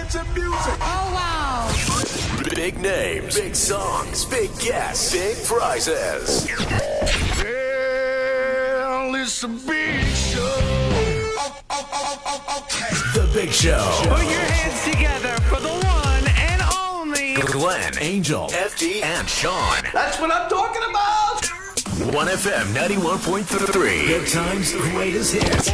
Oh, wow. Big names, big songs, big guests, big prizes. Well, it's a big show. The Big Show. Put your hands together for the one and only Glenn, Angel, FD, and Sean. That's what I'm talking about. 1FM 91.3. Good times, greatest hits.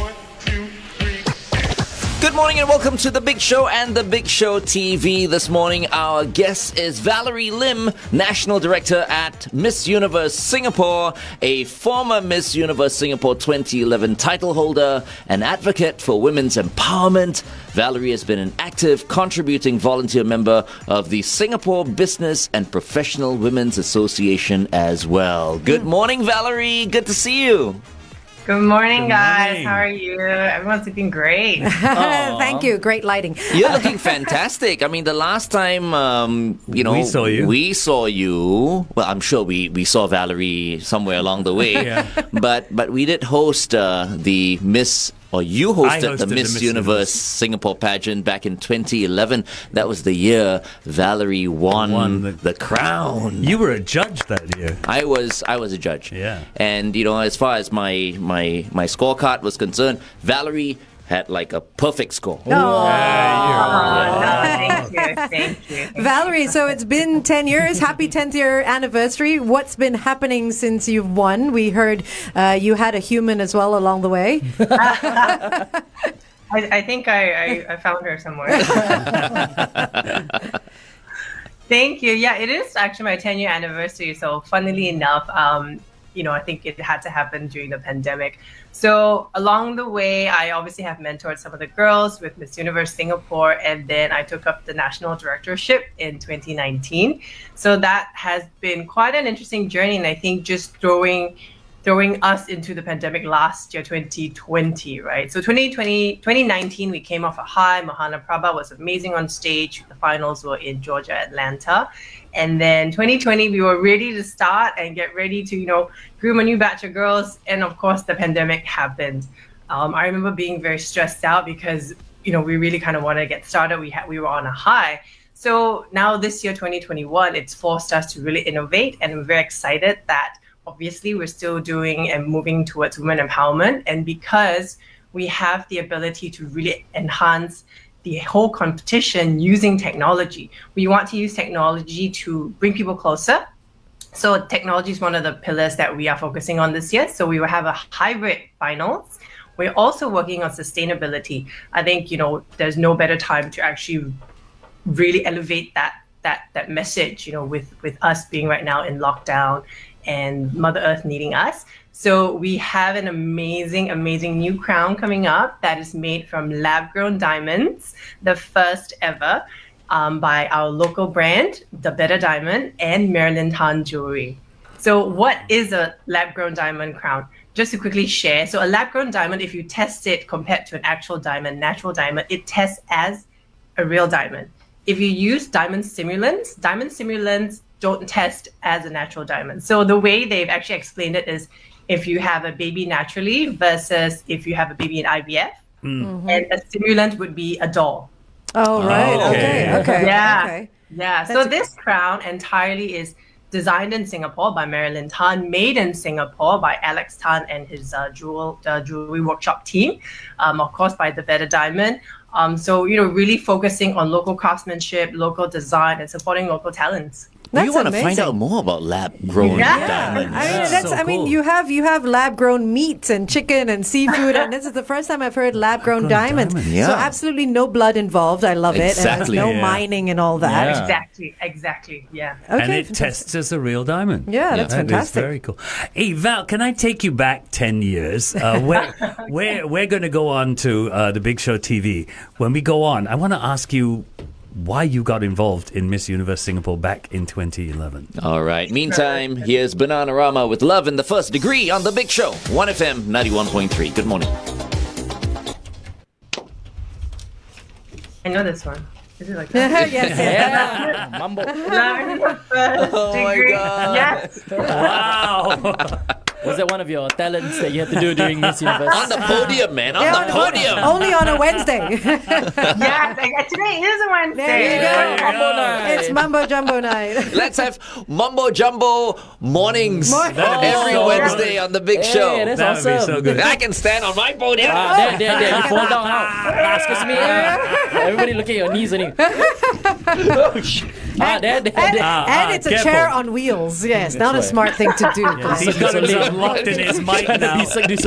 Good morning and welcome to The Big Show and The Big Show TV. This morning, our guest is Valerie Lim, National Director at Miss Universe Singapore, a former Miss Universe Singapore 2011 title holder, an advocate for women's empowerment. Valerie has been an active, contributing volunteer member of the Singapore Business and Professional Women's Association as well. Good morning, Valerie. Good to see you. Good morning, guys. How are you? Everyone's looking great. Thank you. Great lighting. You're looking fantastic. I mean, the last time, we saw you. Well, I'm sure we saw Valerie somewhere along the way. Yeah. But we did host the Miss. Or you hosted the Miss Universe Singapore pageant back in 2011. That was the year Valerie won the crown. You were a judge that year. I was a judge. Yeah. And as far as my scorecard was concerned, Valerie had like a perfect score. Thank you. Valerie, so it's been 10 years. Happy 10th year anniversary. What's been happening since you've won? We heard you had a human as well along the way. I think I found her somewhere. Thank you. Yeah, it is actually my 10-year anniversary. So funnily enough, I think it had to happen during the pandemic. So along the way, I obviously have mentored some of the girls with Miss Universe Singapore, and then I took up the national directorship in 2019. So that has been quite an interesting journey, and I think just throwing us into the pandemic last year, 2020, right? So 2019, we came off a high. Mahana Prabha was amazing on stage. The finals were in Georgia, Atlanta. And then 2020, we were ready to start and get ready to, groom a new batch of girls. And of course, the pandemic happened. I remember being very stressed out because, we really kind of wanted to get started. We were on a high. So now this year, 2021, it's forced us to really innovate. And we're very excited that obviously we're still doing and moving towards women empowerment. And because we have the ability to really enhance the whole competition using technology. We want to use technology to bring people closer. So technology is one of the pillars that we are focusing on this year. So we will have a hybrid finals. We're also working on sustainability. I think, there's no better time to actually really elevate that message, with us being right now in lockdown and Mother Earth needing us. So we have an amazing, amazing new crown coming up that is made from lab-grown diamonds, the first ever by our local brand, The Better Diamond, and Marilyn Tan Jewelry. So what is a lab-grown diamond crown? Just to quickly share, so a lab-grown diamond, if you test it compared to an actual diamond, natural diamond, it tests as a real diamond. If you use diamond simulants don't test as a natural diamond. So the way they've actually explained it is if you have a baby naturally versus if you have a baby in IVF, and a simulant would be a doll. Oh, right. Okay. Yeah. Okay. Yeah. So this crown entirely is designed in Singapore by Marilyn Tan, made in Singapore by Alex Tan and his jewelry workshop team, of course, by The Better Diamond. So, really focusing on local craftsmanship, local design, and supporting local talents. We want to find out more about lab-grown diamonds. You have lab-grown meats and chicken and seafood, and this is the first time I've heard lab-grown diamonds. Yeah. So absolutely no blood involved. I love it. And there's no mining and all that. Yeah. Exactly. Yeah. Okay, and it tests as a real diamond. Yeah, that's fantastic. That's very cool. Hey, Val, can I take you back 10 years? We're going to go on to the Big Show TV. When we go on, I want to ask you why you got involved in Miss Universe Singapore back in 2011. All right. Meantime, here's Bananarama with Love in the First Degree on The Big Show. 1FM 91.3. Good morning. I know this one. Is it like that? Yes. Yeah. Mumble. Love in the First Degree. My God. Yes. Wow. Was that one of your talents that you had to do during Miss Universe? On the podium, man. On the podium. Only on a Wednesday. Yeah, today is a Wednesday. There you go. Mambo night. It's Mumbo Jumbo night. Let's have Mumbo Jumbo mornings every so Wednesday on the big show. That's That would be awesome. so good. I can stand on my podium. There. You fall down now. Excuse me. Everybody look at your knees only. There. And it's a careful. chair on wheels. Yes, not a right. smart thing to do. He's got himself locked in his mic now.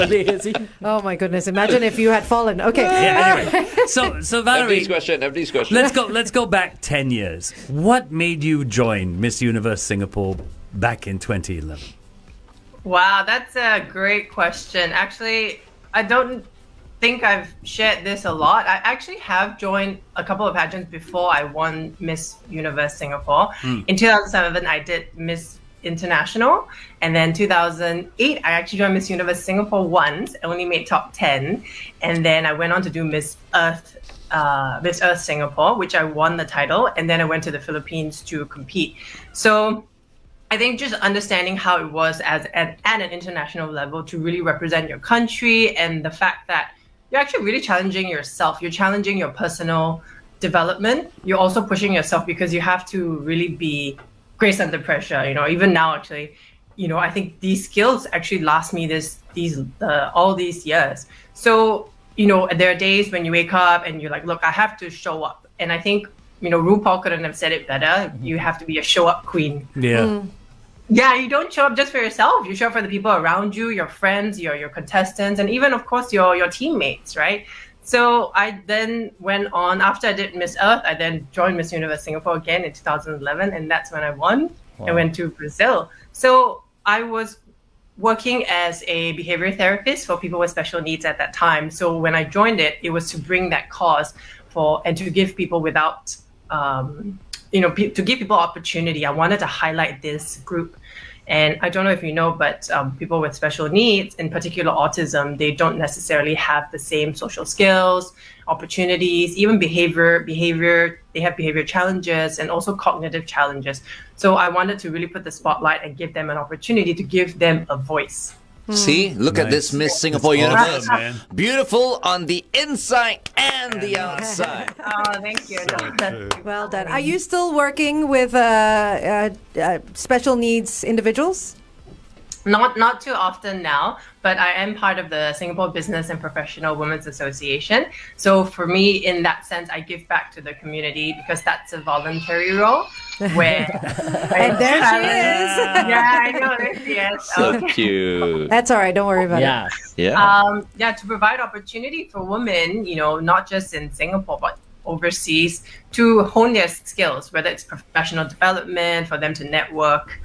Oh my goodness! Imagine if you had fallen. Okay. Yeah, anyway. So Valerie, FD's question. let's go back 10 years. What made you join Miss Universe Singapore back in 2011? Wow, that's a great question. Actually, I don't think I've shared this a lot. I actually have joined a couple of pageants before I won Miss Universe Singapore. In 2007, I did Miss International, and then 2008, I actually joined Miss Universe Singapore once. I only made top 10, and then I went on to do Miss Earth Singapore, which I won the title, and then I went to the Philippines to compete. So I think just understanding how it was at an international level to really represent your country, and the fact that you're actually really challenging yourself. You're challenging your personal development. You're also pushing yourself because you have to really be grace under pressure. Even now, actually, I think these skills actually last me all these years. So, there are days when you wake up and you're like, look, I have to show up. And I think, RuPaul couldn't have said it better. You have to be a show up queen. Yeah. Yeah, you don't show up just for yourself. You show up for the people around you, your friends, your contestants, and even, of course, your teammates, right? So I then went on, after I did Miss Earth, I then joined Miss Universe Singapore again in 2011, and that's when I won. I went to Brazil. So I was working as a behavior therapist for people with special needs at that time. So when I joined it was to bring that cause and to give people without to give people opportunity. I wanted to highlight this group. And I don't know if you know, but people with special needs, in particular autism, they don't necessarily have the same social skills, opportunities, even behavior. They have behavior challenges and also cognitive challenges. So I wanted to really put the spotlight and give them an opportunity to give them a voice. See, look at this Miss Singapore It's Universe. awesome, man. Beautiful on the inside and the outside. Oh, thank you. Well done. Are you still working with special needs individuals? Not too often now, but I am part of the Singapore Business and Professional Women's Association. So for me, in that sense, I give back to the community because that's a voluntary role. Where And there she is. Yeah, I know. There she is. So cute. That's all right. Don't worry about it. Yeah. To provide opportunity for women, not just in Singapore, but overseas, to hone their skills, whether it's professional development, for them to network.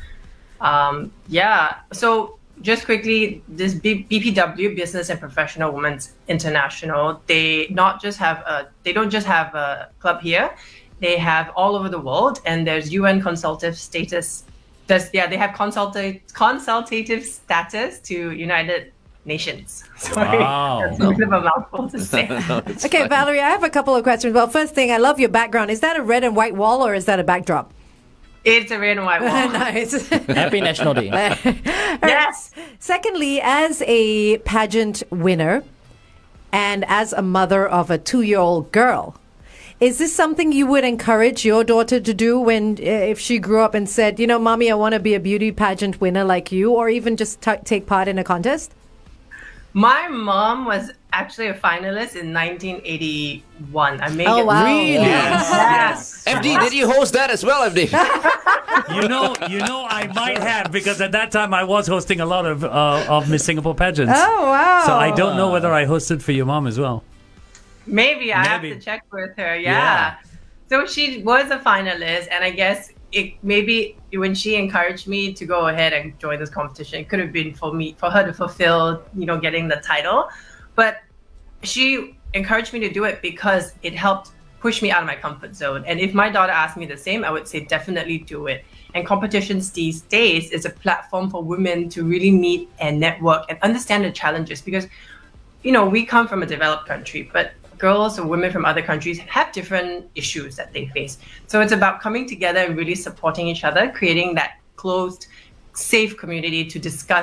So just quickly, this BPW, Business and Professional Women's International, they don't just have a club here. They have all over the world, and there's UN consultative status. They have consultative status to United Nations. Sorry, that's a bit of a mouthful to say. Okay, Valerie, I have a couple of questions. Well, first thing, I love your background. Is that a red and white wall or is that a backdrop? It's a red and white wall. Nice. Happy National Day. Yes. Secondly, as a pageant winner and as a mother of a 2-year-old girl, is this something you would encourage your daughter to do if she grew up and said, Mommy, I want to be a beauty pageant winner like you, or even just take part in a contest? My mom was actually a finalist in 1981. I made it. Oh, wow. Really? Yes. FD, did you host that as well, FD? You know, I might have, because at that time I was hosting a lot of Miss Singapore pageants. Oh, wow. So I don't know whether I hosted for your mom as well. Maybe I have to check with her. Yeah. So she was a finalist, and I guess maybe when she encouraged me to go ahead and join this competition, it could have been for her to fulfill, getting the title. But she encouraged me to do it because it helped push me out of my comfort zone. And if my daughter asked me the same, I would say definitely do it. And competitions these days is a platform for women to really meet and network and understand the challenges, because, we come from a developed country, but girls or women from other countries have different issues that they face. So it's about coming together and really supporting each other, creating that closed, safe community to discuss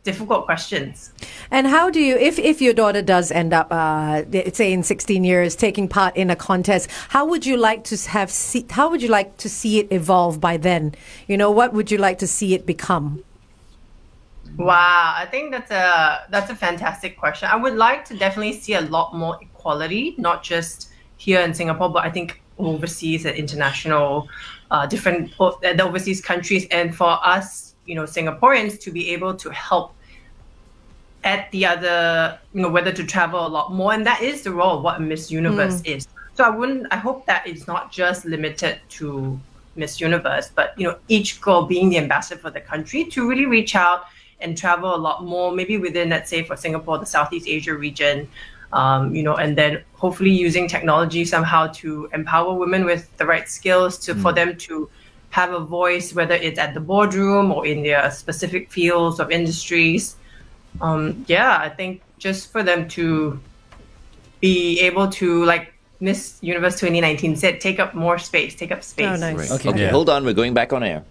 difficult questions. And how do you, if your daughter does end up, say in 16 years, taking part in a contest, how would you like to how would you like to see it evolve by then? You know, what would you like to see it become? Wow, I think that's a fantastic question. I would like to definitely see a lot more equality, not just here in Singapore, but I think overseas and international, the overseas countries, and for us, you know, Singaporeans to be able to help at the other, you know, whether to travel a lot more, and that is the role of what Miss Universe is. So I hope that it's not just limited to Miss Universe, but you know, each girl being the ambassador for the country to really reach out and travel a lot more, maybe within, let's say, for Singapore, the Southeast Asia region, you know, and then hopefully using technology somehow to empower women with the right skills for them to have a voice, whether it's at the boardroom or in their specific fields of industries. I think just for them to be able to, like Miss Universe 2019 said, take up more space, take up space. Oh, nice. Right. Okay. Okay, hold on. We're going back on air.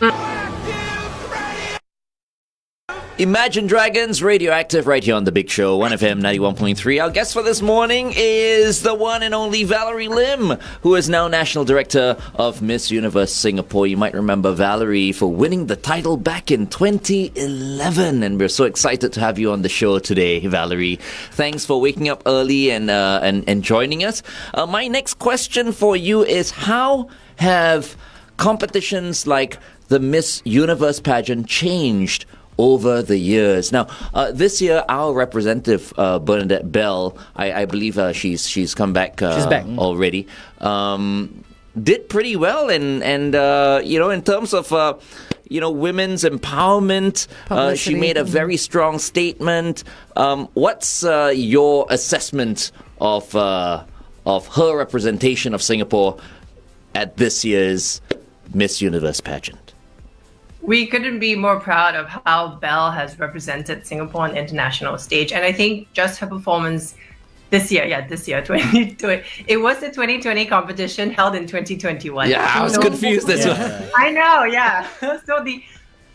Imagine Dragons, Radioactive, right here on The Big Show, 1FM 91.3. Our guest for this morning is the one and only Valerie Lim, who is now National Director of Miss Universe Singapore. You might remember Valerie for winning the title back in 2011, and we're so excited to have you on the show today, Valerie. Thanks for waking up early and joining us. My next question for you is, how have competitions like the Miss Universe pageant changed over the years? Now, this year, our representative, Bernadette Bell, I believe she's come back, She's back. already, did pretty well. And you know, in terms of, you know, women's empowerment, she made a very strong statement. What's your assessment of her representation of Singapore at this year's Miss Universe pageant? We couldn't be more proud of how Belle has represented Singapore on the international stage. And I think just her performance this year, 2020, it was the 2020 competition held in 2021. Yeah, I was confused as well. I know, yeah. So the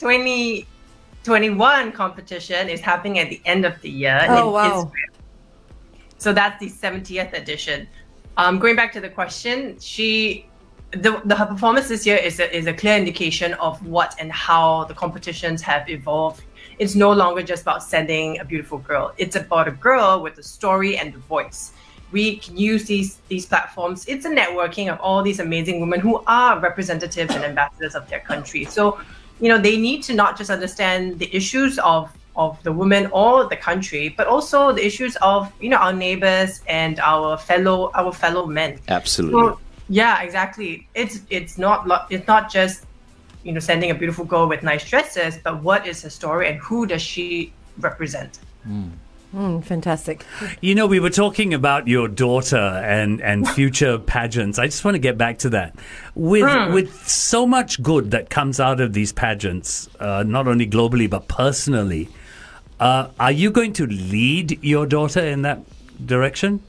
2021 competition is happening at the end of the year in Israel. So that's the 70th edition. Going back to the question, her performance this year is a clear indication of what and how the competitions have evolved. It's no longer just about sending a beautiful girl. It's about a girl with a story and a voice. We can use these platforms. It's a networking of all these amazing women who are representatives and ambassadors of their country. So, you know, they need to not just understand the issues of the women or the country, but also the issues of, you know, our neighbors and our fellow men. Absolutely. So, yeah, exactly. It's not just, you know, sending a beautiful girl with nice dresses, but what is her story and who does she represent? Fantastic. You know, we were talking about your daughter and future pageants. I just want to get back to that. With so much good that comes out of these pageants, not only globally but personally, are you going to lead your daughter in that direction?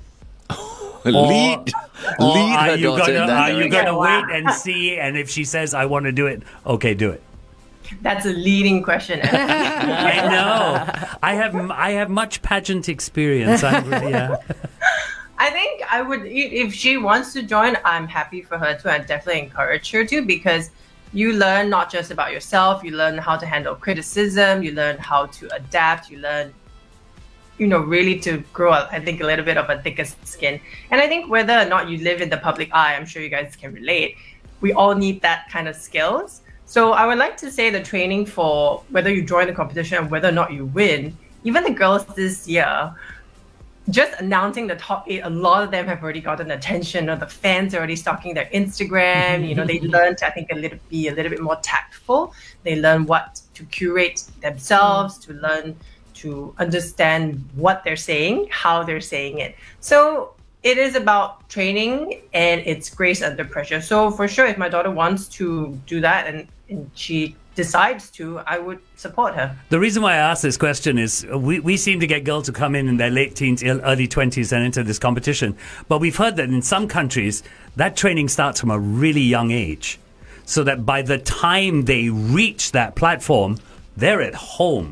Lead her daughter in that are you direction. going to wait and see, and if she says, I want to do it, okay, do it? That's a leading question. I know. I have much pageant experience. Yeah. I think I would, if she wants to join, I'm happy for her to, and definitely encourage her to, because you learn not just about yourself, you learn how to handle criticism, you learn how to adapt, you learn, you know, really to grow up, I think, a little bit of a thicker skin. And I think whether or not you live in the public eye, I'm sure you guys can relate, we all need that kind of skills. So I would like to say the training for whether you join the competition and whether or not you win, even the girls this year, just announcing the top 8, a lot of them have already gotten attention, or the fans are already stalking their Instagram. You know, they learned to, I think, be a little bit more tactful. They learn what to curate themselves, to learn to understand what they're saying, how they're saying it. So it is about training, and it's grace under pressure. So for sure, if my daughter wants to do that and she decides to, I would support her. The reason why I ask this question is we seem to get girls who come in their late teens, early 20s and into this competition. But we've heard that in some countries, that training starts from a really young age. So that by the time they reach that platform, they're at home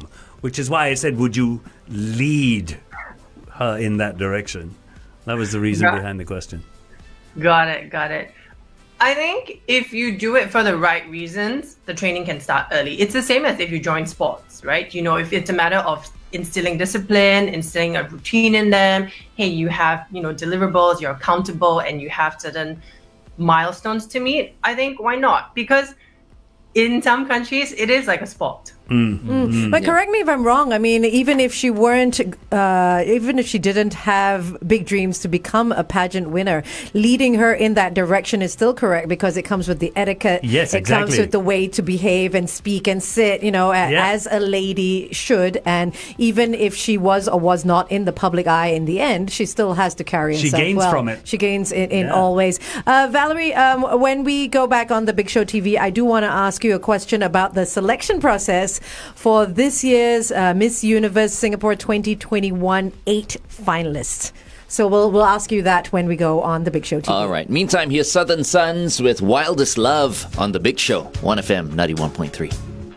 which is why I said, would you lead her in that direction? That was the reason behind the question. Got it. I think if you do it for the right reasons, the training can start early. It's the same as if you join sports, right? If it's a matter of instilling discipline, instilling a routine in them, hey, you have, deliverables, you're accountable, and you have certain milestones to meet, I think why not? Because in some countries, it is like a sport. But correct me if I'm wrong. I mean, even if she didn't have big dreams to become a pageant winner, leading her in that direction is still correct because it comes with the etiquette. Yes, it comes with the way to behave and speak and sit, as a lady should. And even if she was or was not in the public eye in the end, she still has to carry herself She gains well. from it. She gains in all ways. Valerie, when we go back on the Big Show TV, I do want to ask you a question about the selection process for this year's Miss Universe Singapore 2021 8 finalists. So we'll ask you that when we go on the Big Show TV. All right. Meantime, here's Southern Suns with Wildest Love on the Big Show, 1FM 91.3.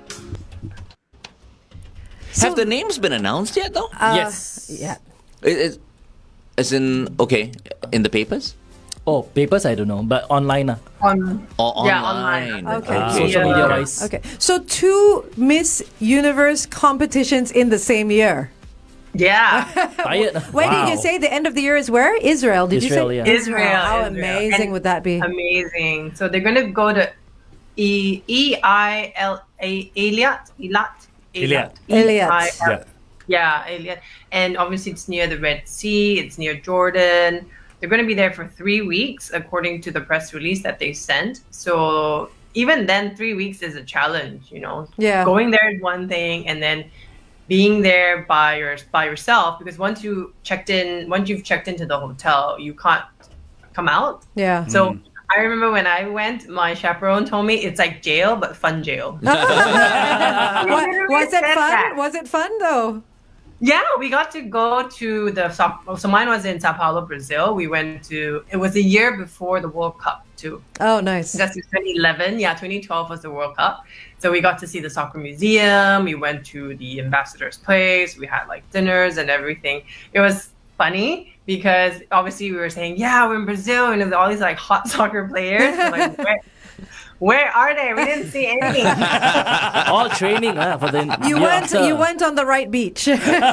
Have the names been announced yet, though? Yes. Yeah. As in, in the papers? Oh, papers, I don't know, but online. Or online. Okay. Social media wise. Okay. So 2 Miss Universe competitions in the same year. Yeah. When did you say the end of the year is where? Israel. Did Israel, you say? yeah. Israel. How Israel. amazing And would that be? Amazing. So they're going to go to Eilat. Yeah, Eilat. And obviously it's near the Red Sea. It's near Jordan. They're going to be there for 3 weeks, according to the press release that they sent. So even then, 3 weeks is a challenge, Yeah. Going there is one thing, and then being there by yourself, because once you've checked into the hotel, you can't come out. Yeah. So I remember when I went, my chaperone told me it's like jail, but fun jail. Was it fun? Was it fun though? Yeah, we got to go to so mine was in Sao Paulo, Brazil. We went to, it was a year before the World Cup too. Oh, nice. That's 2011. Yeah, 2012 was the World Cup. So we got to see the soccer museum. We went to the ambassador's place. We had like dinners and everything. It was funny because obviously we were saying, yeah, we're in Brazil and there's all these like hot soccer players. We're like, where are they? We didn't see any. All training for the You went on the right beach.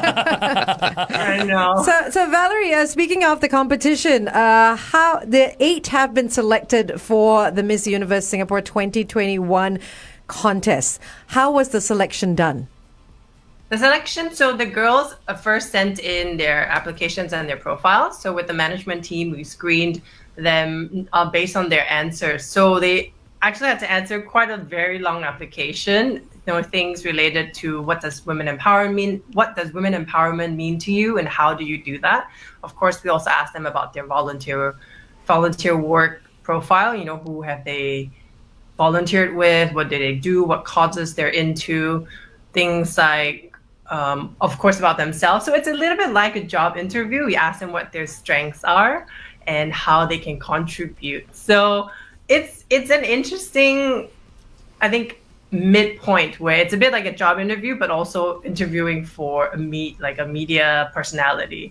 I know. So Valerie, speaking of the competition, how the 8 have been selected for the Miss Universe Singapore 2021 contest. How was the selection done? The selection, so the girls first sent in their applications and their profiles. So with the management team, we screened them based on their answers. So they actually had to answer quite a very long application. Things related to what does women empowerment mean? What does women empowerment mean to you, and how do you do that? Of course, we also asked them about their volunteer work profile. Who have they volunteered with? What do they do? What causes they're into? Things like, of course, about themselves. So it's a little bit like a job interview. We ask them what their strengths are and how they can contribute. So it's an interesting, I think, midpoint where it's a bit like a job interview, but also interviewing for a media personality.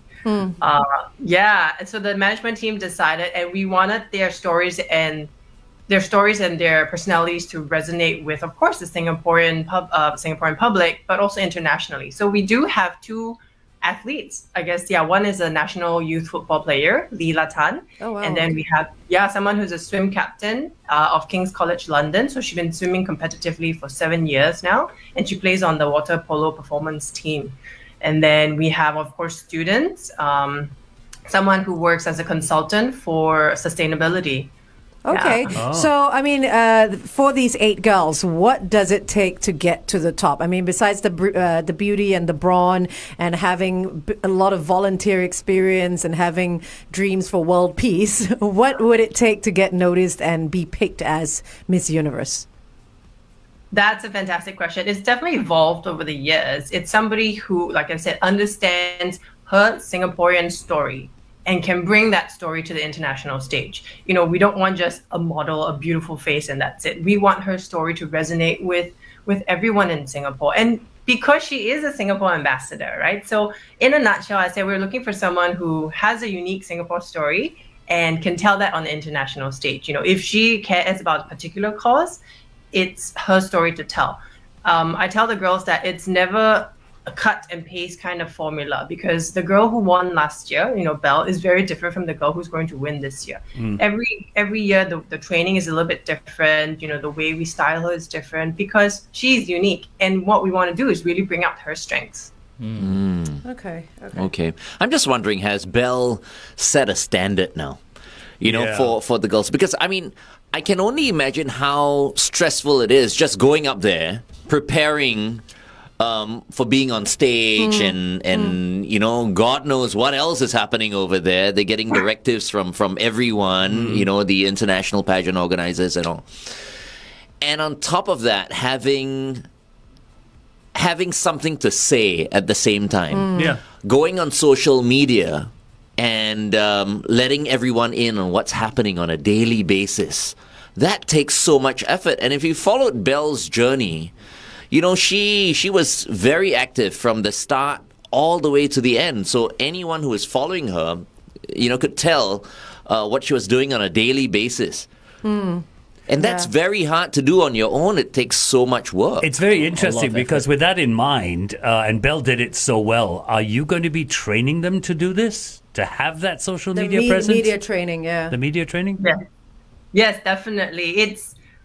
Yeah. So the management team decided, and we wanted their stories and their personalities to resonate with, of course, the Singaporean public, but also internationally. So we do have 2 athletes, I guess. Yeah, one is a national youth football player, Leela Tan. Oh, wow. And then we have, someone who's a swim captain of King's College London. So she's been swimming competitively for 7 years now, and she plays on the water polo performance team. And then we have, of course, students, someone who works as a consultant for sustainability. Okay. Yeah. So, I mean, for these 8 girls, what does it take to get to the top? I mean, besides the beauty and the brawn and having a lot of volunteer experience and having dreams for world peace, what would it take to get noticed and be picked as Miss Universe? That's a fantastic question. It's definitely evolved over the years. It's somebody who, like I said, understands her Singaporean story and can bring that story to the international stage. We don't want just a model, a beautiful face, and that's it. We want her story to resonate with everyone in Singapore. And because she is a Singapore ambassador, right? So in a nutshell, I say we're looking for someone who has a unique Singapore story and can tell that on the international stage. You know, if she cares about a particular cause, it's her story to tell. I tell the girls that it's never a cut and paste kind of formula, because the girl who won last year, you know, Belle, is very different from the girl who's going to win this year. Every year the training is a little bit different. You know, the way we style her is different because she's unique, and what we want to do is really bring out her strengths. Okay. I'm just wondering, has Belle set a standard now? You know, for the girls? Because, I mean, I can only imagine how stressful it is just going up there, preparing for being on stage and you know, God knows what else is happening over there. They're getting directives from everyone, you know, the international pageant organizers and all. And on top of that, having something to say at the same time. Going on social media and letting everyone in on what's happening on a daily basis. That takes so much effort. And if you followed Belle's journey, you know, she was very active from the start all the way to the end. So anyone who is following her, you know, could tell what she was doing on a daily basis. And that's very hard to do on your own. It takes so much work. It's very interesting because with that in mind, and Belle did it so well, are you going to be training them to do this? To have that social media presence? Media training, yeah. The media training? Yeah. Yes, definitely.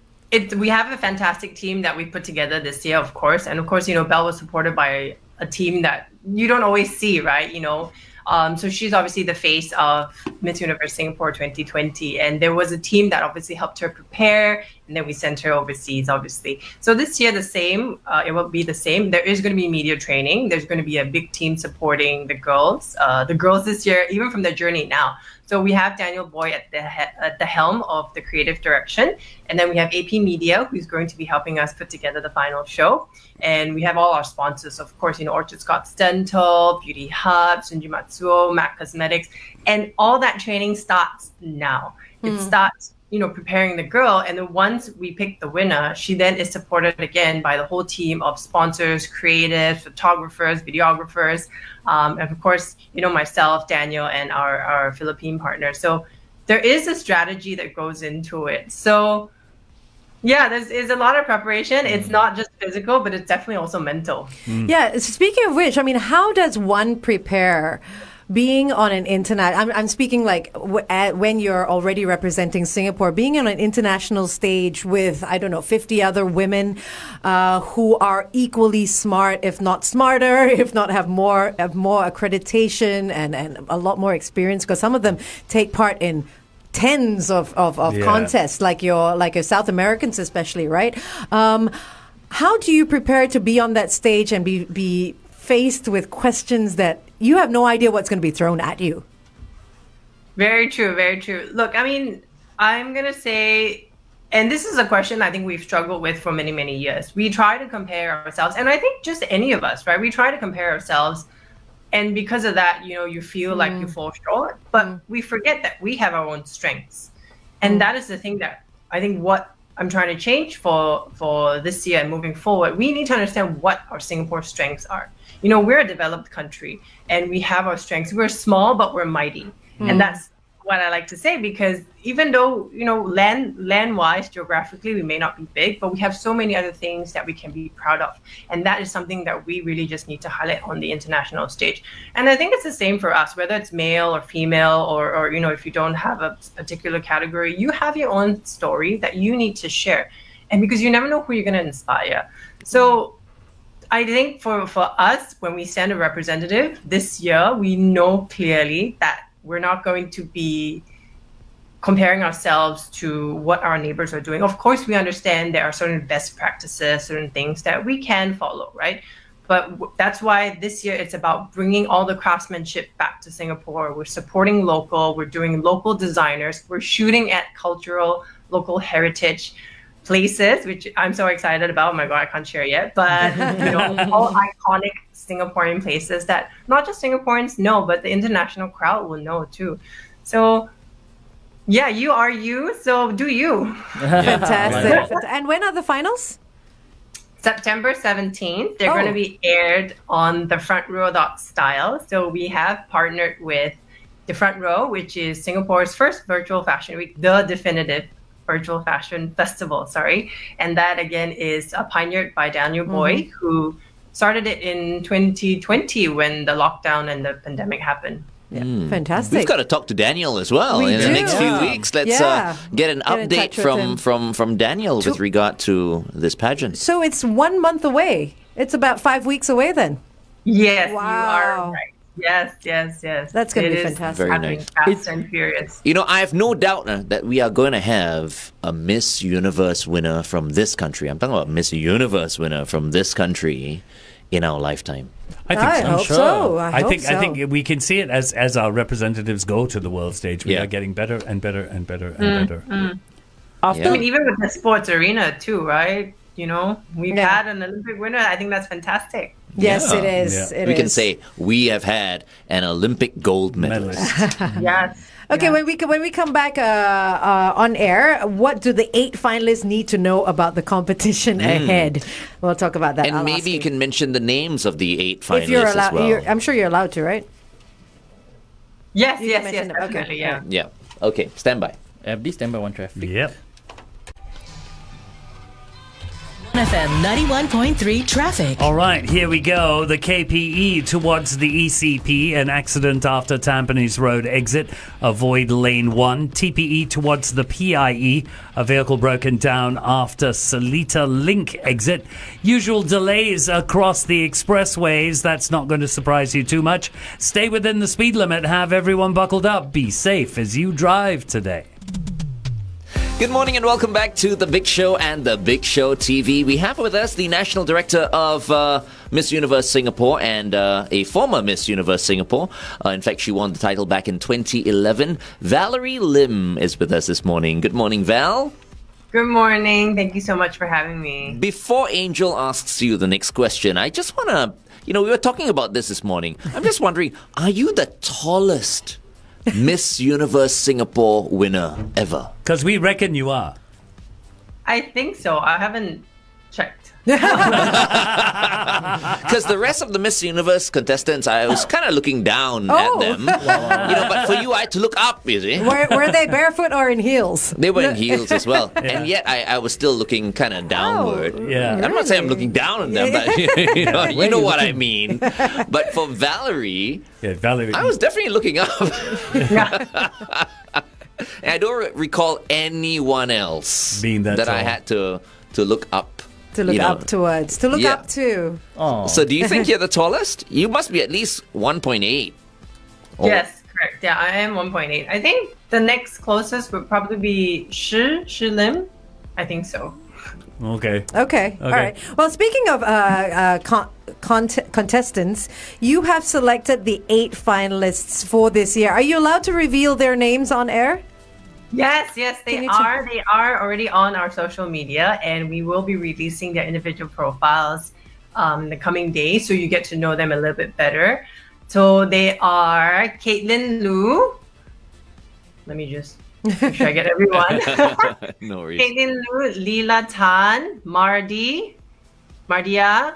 We have a fantastic team that we put together this year, of course. And of course, you know, Belle was supported by a team that you don't always see, right? You know, so she's obviously the face of Miss Universe Singapore 2020. And there was a team that obviously helped her prepare. And then we sent her overseas, obviously. So this year, the same. It will be the same. There is going to be media training. There's going to be a big team supporting the girls. The girls this year, even from their journey now. So we have Daniel Boy at the helm of the creative direction. And then we have AP Media, who's going to be helping us put together the final show. And we have all our sponsors, of course, you know, Orchard Scott's Dental, Beauty Hub, Sunji Matsuo, MAC Cosmetics. And all that training starts now. It starts, you know, preparing the girl. And then once we pick the winner, she then is supported again by the whole team of sponsors, creatives, photographers, videographers, and of course, you know, myself, Daniel, and our Philippine partner. So there is a strategy that goes into it. So yeah, there's a lot of preparation. It's not just physical, but it's definitely also mental. Yeah, speaking of which, I mean, how does one prepare being on an internet? I'm speaking like when you're already representing Singapore, being on an international stage with, I don't know, 50 other women who are equally smart, if not smarter, if not have more accreditation and a lot more experience, because some of them take part in tens of contests, like your South Americans especially, right? How do you prepare to be on that stage and be faced with questions that you have no idea what's going to be thrown at you? Very true, very true. Look, I mean, I'm going to say, and this is a question I think we've struggled with for many, many years. We try to compare ourselves, and I think just any of us, right? We try to compare ourselves, and because of that, you know, you feel like you fall short, but we forget that we have our own strengths. And that is the thing that I think what I'm trying to change for this year and moving forward. We need to understand what our Singapore strengths are. You know, we're a developed country and we have our strengths. We're small, but we're mighty. And that's what I like to say, because even though, you know, land-wise, geographically, we may not be big, but we have so many other things that we can be proud of. And that is something that we really just need to highlight on the international stage. And I think it's the same for us, whether it's male or female, or you know, if you don't have a particular category, you have your own story that you need to share. And because you never know who you're going to inspire. So I think for us, when we send a representative this year, we know clearly that we're not going to be comparing ourselves to what our neighbors are doing. Of course, we understand there are certain best practices, certain things that we can follow, right? But that's why this year it's about bringing all the craftsmanship back to Singapore. We're supporting local, we're doing local designers, we're shooting at cultural, local heritage places, which I'm so excited about. Oh my God, I can't share yet. But, you know, all iconic Singaporean places that not just Singaporeans know, but the international crowd will know too. So, yeah, you are you, so do you. Fantastic. And when are the finals? September 17th, they're Oh. going to be aired on the Front Row Style. So we have partnered with the Front Row, which is Singapore's first virtual fashion week, the definitive virtual fashion festival, sorry. And that again is pioneered by Daniel Boy, who started it in 2020 when the lockdown and the pandemic happened. Yeah. Fantastic. We've got to talk to Daniel as well We in the do. next few Yeah. weeks. Let's Yeah. get an Get in update touch with him. from Daniel with regard to this pageant. So it's 1 month away. It's about 5 weeks away then. Yes, you Wow. are right. Yes. That's gonna It be is fantastic. Very happening nice. fast and furious. You know, I have no doubt that we are going to have a Miss Universe winner from this country. I'm talking about Miss Universe winner from this country in our lifetime. I think I so. hope so. I hope think so. I think we can see it as our representatives go to the world stage. We Yeah. are getting better and better and better and better. After Yeah. I mean, even with the sports arena too, right? You know, we've Yeah. had an Olympic winner. I think that's fantastic. Yes, Yeah. it is. Yeah. It We can is. say we have had an Olympic gold medalist. Medalist. Yes. Okay, Yeah. when we come back on air, what do the 8 finalists need to know about the competition ahead? We'll talk about that. And I'll maybe ask you can mention the names of the 8 finalists if you're allowed. as well. I'm sure you're allowed to, right? Yes, You yes, mentioned yes, it. Okay. definitely, yeah. Yeah. Okay, stand by. FD stand by 1 traffic. Yep. OneFM 91.3 traffic. All right, here we go. The KPE towards the ECP, an accident after Tampines Road exit. Avoid lane 1. TPE towards the PIE, a vehicle broken down after Seletar Link exit. Usual delays across the expressways. That's not going to surprise you too much. Stay within the speed limit. Have everyone buckled up. Be safe as you drive today. Good morning and welcome back to The Big Show and The Big Show TV. We have with us the National Director of Miss Universe Singapore and a former Miss Universe Singapore. In fact, she won the title back in 2011. Valerie Lim is with us this morning. Good morning, Val. Good morning. Thank you so much for having me. Before Angel asks you the next question, I just want to, we were talking about this morning. I'm just wondering, are you the tallest Miss Universe Singapore winner ever? Because we reckon you are. I think so. I haven't checked. Because the rest of the Miss Universe contestants, I was kind of looking down at them. But for you, I had to look up, you see. Were they barefoot or in heels? They were in heels as well. And yet I was still looking kind of downward. Yeah. I'm not saying I'm looking down on them, but you know what I mean. But for Valerie, Yeah, Valerie. I was definitely looking up. And I don't recall anyone else Being that I tall. had to look up. To look you know. up towards. To look Yeah. up to. Oh. So do you think you're the tallest? You must be at least 1.8. Oh. Yes, correct. Yeah, I am 1.8. I think the next closest would probably be Shi Lim. I think so. Okay. Okay. All right. Well, speaking of contestants, you have selected the 8 finalists for this year. Are you allowed to reveal their names on air? Yes, Can they you are. They are already on our social media, and we will be releasing their individual profiles in the coming days, so you get to know them a little bit better. So they are Caitlin Liu. Let me just make sure I get everyone. No worries. Caitlin Liu, Leela Tan, Mardia,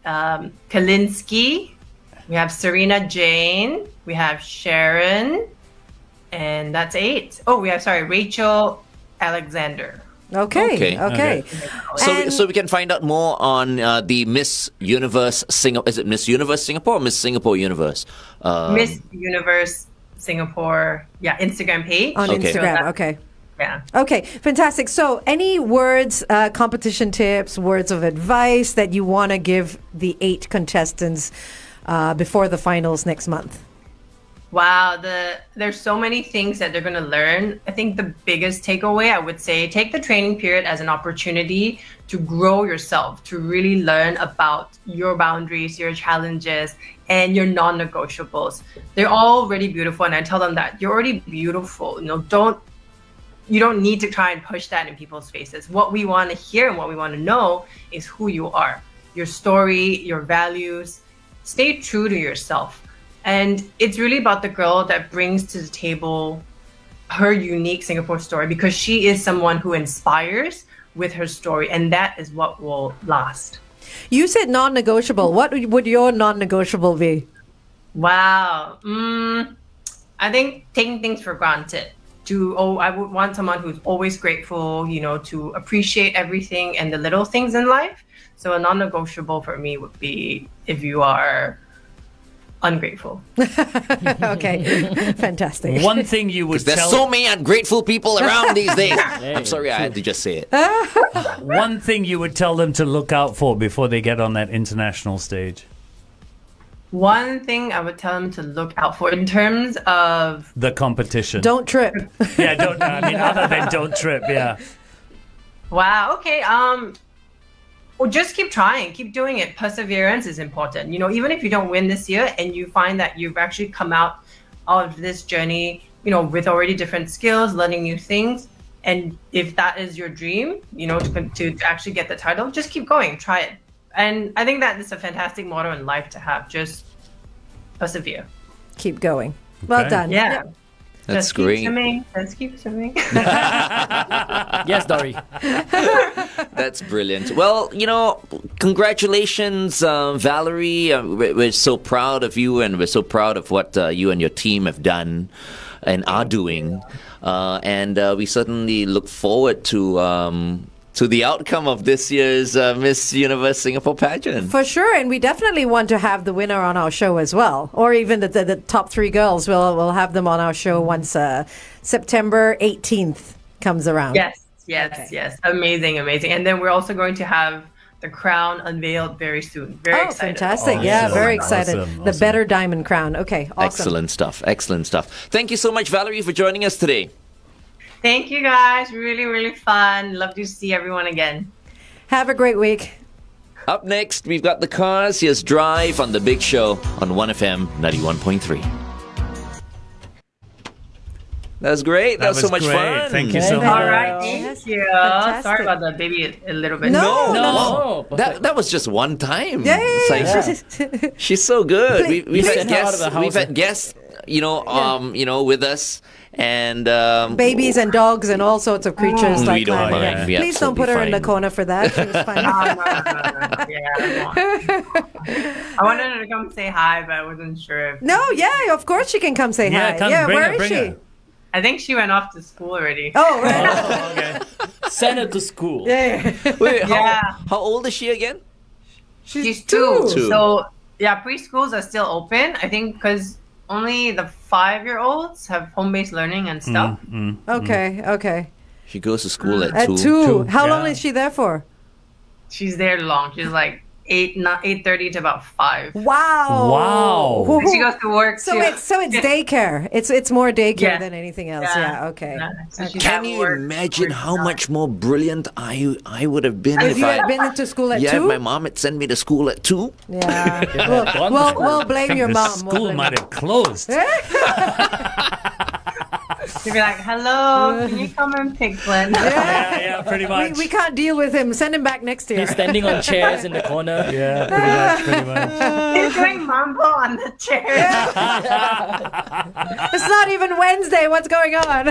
Kalinsky. We have Serena Jane. We have Sharon. And that's 8. Oh, we have, Rachel Alexander. Okay. So we can find out more on the Miss Universe Singapore. Is it Miss Universe Singapore or Miss Singapore Universe? Miss Universe Singapore, Instagram page. On Okay. Instagram. Okay. Yeah. Okay, fantastic. So, any words, competition tips, words of advice that you want to give the 8 contestants before the finals next month? Wow, there's so many things that they're going to learn. I think the biggest takeaway, I would say, take the training period as an opportunity to grow yourself, to really learn about your boundaries, your challenges, and your non-negotiables. They're already beautiful, and I tell them that you're already beautiful. You don't need to try and push that in people's faces. What we want to hear and what we want to know is who you are, your story, your values. Stay true to yourself. And it's really about the girl that brings to the table her unique Singapore story, because she is someone who inspires with her story, and that is what will last. You said non-negotiable. What would your non-negotiable be? Wow. I think taking things for granted. I would want someone who's always grateful, to appreciate everything and the little things in life. So a non-negotiable for me would be if you are ungrateful. Okay, fantastic. One thing you would There's tell so many ungrateful people around these days. I'm sorry, I had to just say it. one thing you would tell them to look out for before they get on that international stage. One thing I would tell them to look out for in terms of The competition. Don't trip. Yeah, don't. I mean, other than don't trip. Yeah. wow, okay, well, just keep trying, keep doing it. Perseverance is important. Even if you don't win this year and you find that you've actually come out of this journey, with already different skills, learning new things. And if that is your dream, to actually get the title, just keep going, try it. And I think that is a fantastic motto in life to have. Just persevere. Keep going. Well Okay. done. Yeah. That's Just great. Keep swimming. Let's keep swimming. Yes, Dory. That's brilliant. Well, congratulations, Valerie. We're so proud of you, and we're so proud of what you and your team have done and are doing. And we certainly look forward to the outcome of this year's Miss Universe Singapore pageant. For sure, and we definitely want to have the winner on our show as well, or even the top 3 girls. We'll have them on our show once September 18th comes around. Yes. Amazing. And then we're also going to have the crown unveiled very soon. Very excited. Fantastic. Awesome. Yeah, very excited. Awesome. The better diamond crown. Okay, awesome. Excellent stuff. Thank you so much, Valerie, for joining us today. Thank you guys. Really, really fun. Love to see everyone again. Have a great week. Up next, we've got the cars. Here's Drive on The Big Show on 1FM 91.3. That was great. That was so much great. fun. Thank you so much. All right. Thank you. Fantastic. Sorry about the baby a little bit. No. That was just one time. Yeah. It's like, she's so good. We've had Send her out of guests. the house. We've had guests. With us. And Babies and dogs and all sorts of creatures we like don't that. mind. We Please don't put her in the absolutely corner for that. She was fine. No. Yeah, I wanted her to come say hi, but I wasn't sure. No, yeah, of course she can come say Yeah, hi. come, Yeah, bring where her, is bring she? her. I think she went off to school already. Oh, right. Okay. Send her to school. Yeah. wait, Yeah. how old is she again? She's two. Two. So, yeah, preschools are still open. I think because only the 5-year-olds have home-based learning and stuff. Okay. She goes to school at At 2. 2. How long yeah. is she there for? She's there long. She's like 8:30 to about 5. Wow. Wow. And she goes to work So too. it's daycare. It's more daycare Yeah. than anything else. Yeah. Yeah, okay. Yeah. So she's Can at you work, imagine working how out. much more brilliant I would have been If if you I had been to school at yeah, 2? if my mom had sent me to school at 2? Yeah. We'll blame your The mom. school might have closed. She'd be like, "Hello, can you come and pick Glenn?" Yeah, pretty much. We can't deal with him. Send him back next year. He's standing on chairs in the corner. Yeah, pretty much. He's doing mambo on the chair. It's not even Wednesday. What's going on?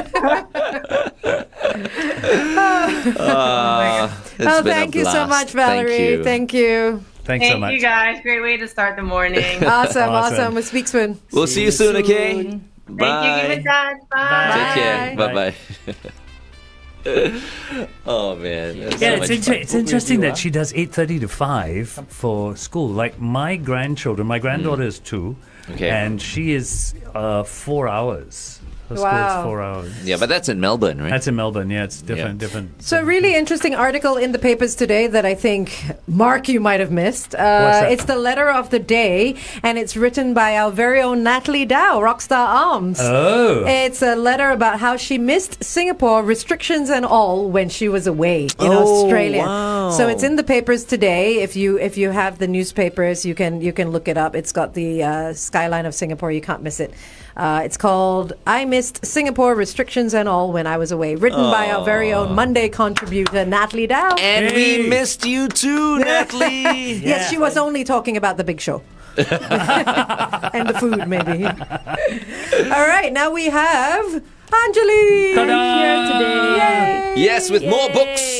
Thank you so much, Valerie. Thank you. Thanks so Thank much. you guys. Great way to start the morning. Awesome. We'll speak soon. We'll see you soon, okay? Thank Bye. you. Give it that. Bye. Take care. Bye. Bye-bye. Oh, man. That's Yeah, so much it's fun. interesting that she does 8:30 to 5 for school. Like my grandchildren, my granddaughter is 2, Okay. and she is 4 hours. Her Wow. school's 4 hours. Yeah, but that's in Melbourne, right? That's in Melbourne. Yeah, it's different. So, a really interesting article in the papers today that I think, Mark, you might have missed. that? It's the letter of the day, and it's written by our very own Natalie Dow, Rockstar Arms. Oh. It's a letter about how she missed Singapore, restrictions and all, when she was away in Australia. wow. So it's in the papers today. If you have the newspapers, you can look it up. It's got the skyline of Singapore. You can't miss it. It's called "I Missed Singapore, Restrictions and All When I Was Away," written by our very own Monday contributor Natalie Dow. And Hey. we missed you too, Natalie. Yes, she was only talking about the big show. And the food, maybe. All right, now we have Anjali. Ta-da! Here today. Yes, with more books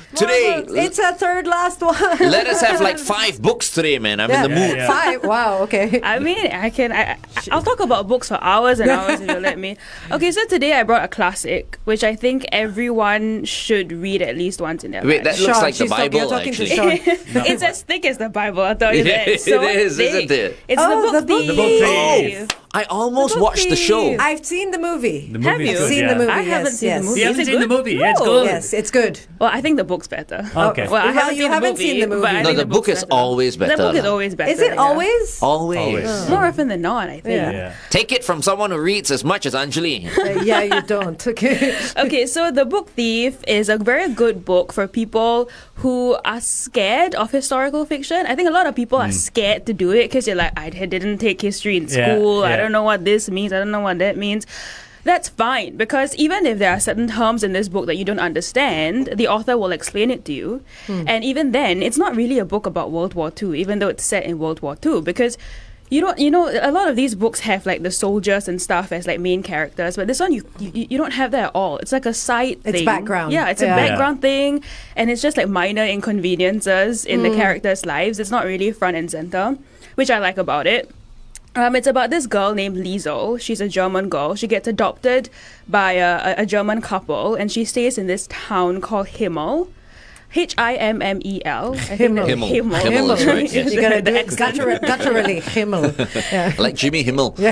Today, It's a third last one. let us have like 5 books today, man. I'm in the mood. 5. Wow. Okay. I mean, I'll talk about books for hours and hours if you let me. Okay, so today I brought a classic, which I think everyone should read at least once in their Wait, life. that looks like the Bible, you're talking actually. to Sean. It's as thick as the Bible, I'll tell you that. It is, isn't it? It's Oh, the book the book thief. I almost The book watched the show. thief. I've seen the movie. The Have movie's you? good, Seen yeah. the movie. I haven't yes, seen yes. the movie. You haven't Is it seen the good? movie? Yeah, it's No. good. Yes, it's good. Well, I think the book's better. Okay. Well, I Well, haven't you seen haven't the seen the movie. but I No, think the book book's is better. always better. The book is lah. always better. Is it yeah. always? Always. More often than not, I think. Yeah. Take it from someone who reads as much as Anjali. Yeah, you don't. Okay. Okay, so The Book Thief is a very good book for people who are scared of historical fiction. I think a lot of people are scared to do it because you're like, I didn't take history in Yeah, school. I yeah. don't know what this means. I don't know what that means. That's fine, because even if there are certain terms in this book that you don't understand, the author will explain it to you. And even then, it's not really a book about World War II, even though it's set in World War II, because you know, a lot of these books have like the soldiers and stuff as like main characters, but this one you don't have that at all. It's like a side thing. It's background. Yeah, it's a Yeah. background thing, and it's just like minor inconveniences in the characters' lives. It's not really front and center, which I like about it. It's about this girl named Liesel. She's a German girl. She gets adopted by a German couple, and she stays in this town called Himmel. Himmel. Himmel. Himmel is right, yes. You gotta do it gutturally. Himmel. Yeah. Like Jimmy Himmel. You know,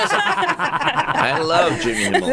I love Jimmy Himmel.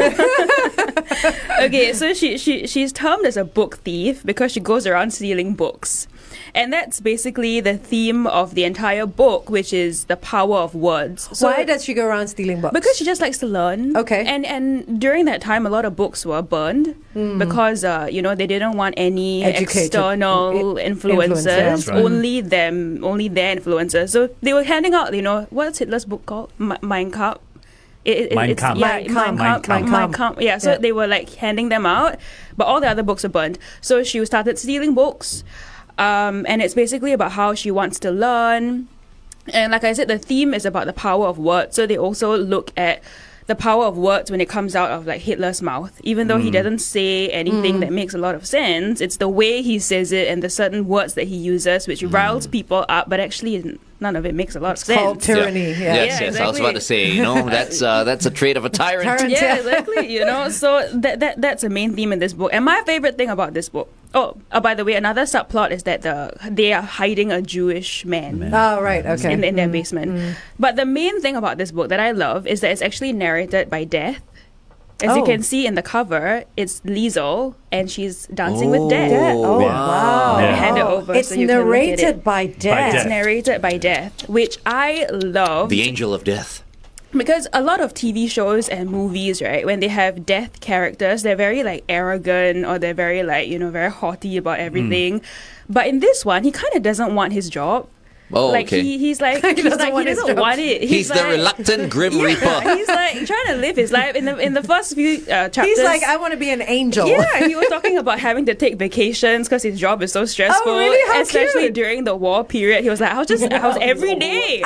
Okay, so she's termed as a book thief because she goes around stealing books. And that's basically the theme of the entire book, which is the power of words. So Why does she go around stealing books? Because she just likes to learn. Okay. And during that time, a lot of books were burned because, they didn't want any Educated external influences. Influence, yeah. Right. Only their influences. So they were handing out, what's Hitler's book called? Mein Kampf. Mein Kampf. Yeah, Mein Kampf. Mein Kampf. Yeah, so they were like handing them out, but all the other books are burned. So she started stealing books. And it's basically about how she wants to learn. And like I said, the theme is about the power of words. So they also look at the power of words when it comes out of like Hitler's mouth. Even though he doesn't say anything that makes a lot of sense, it's the way he says it and the certain words that he uses which riles people up, but actually none of it makes a lot of sense. Called tyranny. Yeah. Yes, yes. I was about to say, that's a trait of a tyrant. Yeah, exactly. So that's a main theme in this book. And my favorite thing about this book, by the way, another subplot is that they are hiding a Jewish man. Oh, right. Okay. In their basement. But the main thing about this book that I love is that it's actually narrated by Death. As you can see in the cover, it's Liesel, and she's dancing with Death. Oh, wow. Let me hand it over. It's so you can look at narrated it. by Death. It's narrated by Death, which I love. The angel of death. Because a lot of TV shows and movies, right, when they have death characters, they're very like arrogant or they're very like, very haughty about everything. But in this one, he kind of doesn't want his job. Oh, like okay. he's like he doesn't want it. He's the like, reluctant Grim Reaper. He's like trying to live his life in the first few chapters. He's like, I want to be an angel. Yeah, he was talking about having to take vacations because his job is so stressful. Oh, really? How especially cute. during the war period. He was like, I was every day.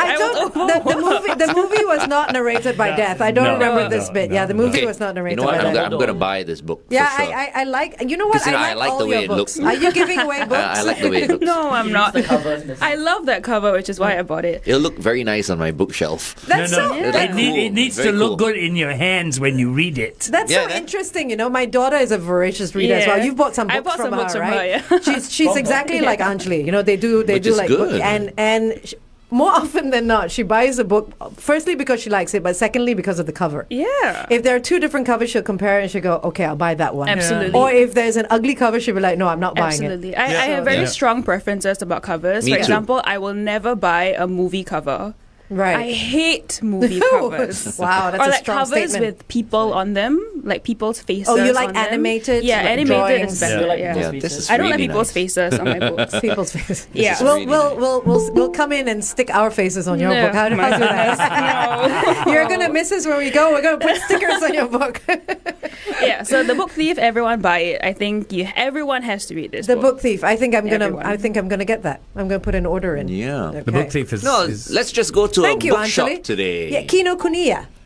The movie was not narrated by Death. I don't remember this bit. Yeah, the movie was not narrated You know what? by Death. I'm going to buy this book. Yeah, for sure. I like. You know what? Because, I like the all way your it books. looks. Are you giving away books? I like the way it looks. No, I'm not. I love that cover, which is why I bought it. It'll look very nice on my bookshelf. That's so. It needs Very to look cool. good in your hands when you read it. That's so interesting. My daughter is a voracious reader as well. You've bought some books from her, right? She's exactly like Anjali. They do Which do is like good. and more often than not, she buys a book firstly because she likes it, but secondly because of the cover. Yeah. If there are two different covers, she'll compare and she'll go, okay, I'll buy that one. Absolutely. Or if there's an ugly cover, she'll be like, no, I'm not buying Absolutely. it. I have very strong preferences about covers. Me For too. example, I will never buy a movie cover. Right. I hate movie covers. Wow, that's or a like strong covers statement. with people on them, like people's faces. Oh, you like on them. animated, Yeah, like animated drawings? is better. You like Yeah. people's Yeah, faces? this is I don't like really people's nice. faces on my books. People's faces. Yeah. We'll come in and stick our faces on your No. book. How do I do that? No. You're gonna miss us when we go. We're gonna put stickers on your book. Yeah, so The Book Thief, everyone buy it. I think everyone has to read this The book. Book Thief. I think I'm Everyone. gonna get that. I'm gonna put an order in. Yeah. Okay. The book thief is. No, let's just go to Thank a you, bookshop Anjali. today. Yeah, Kinokuniya.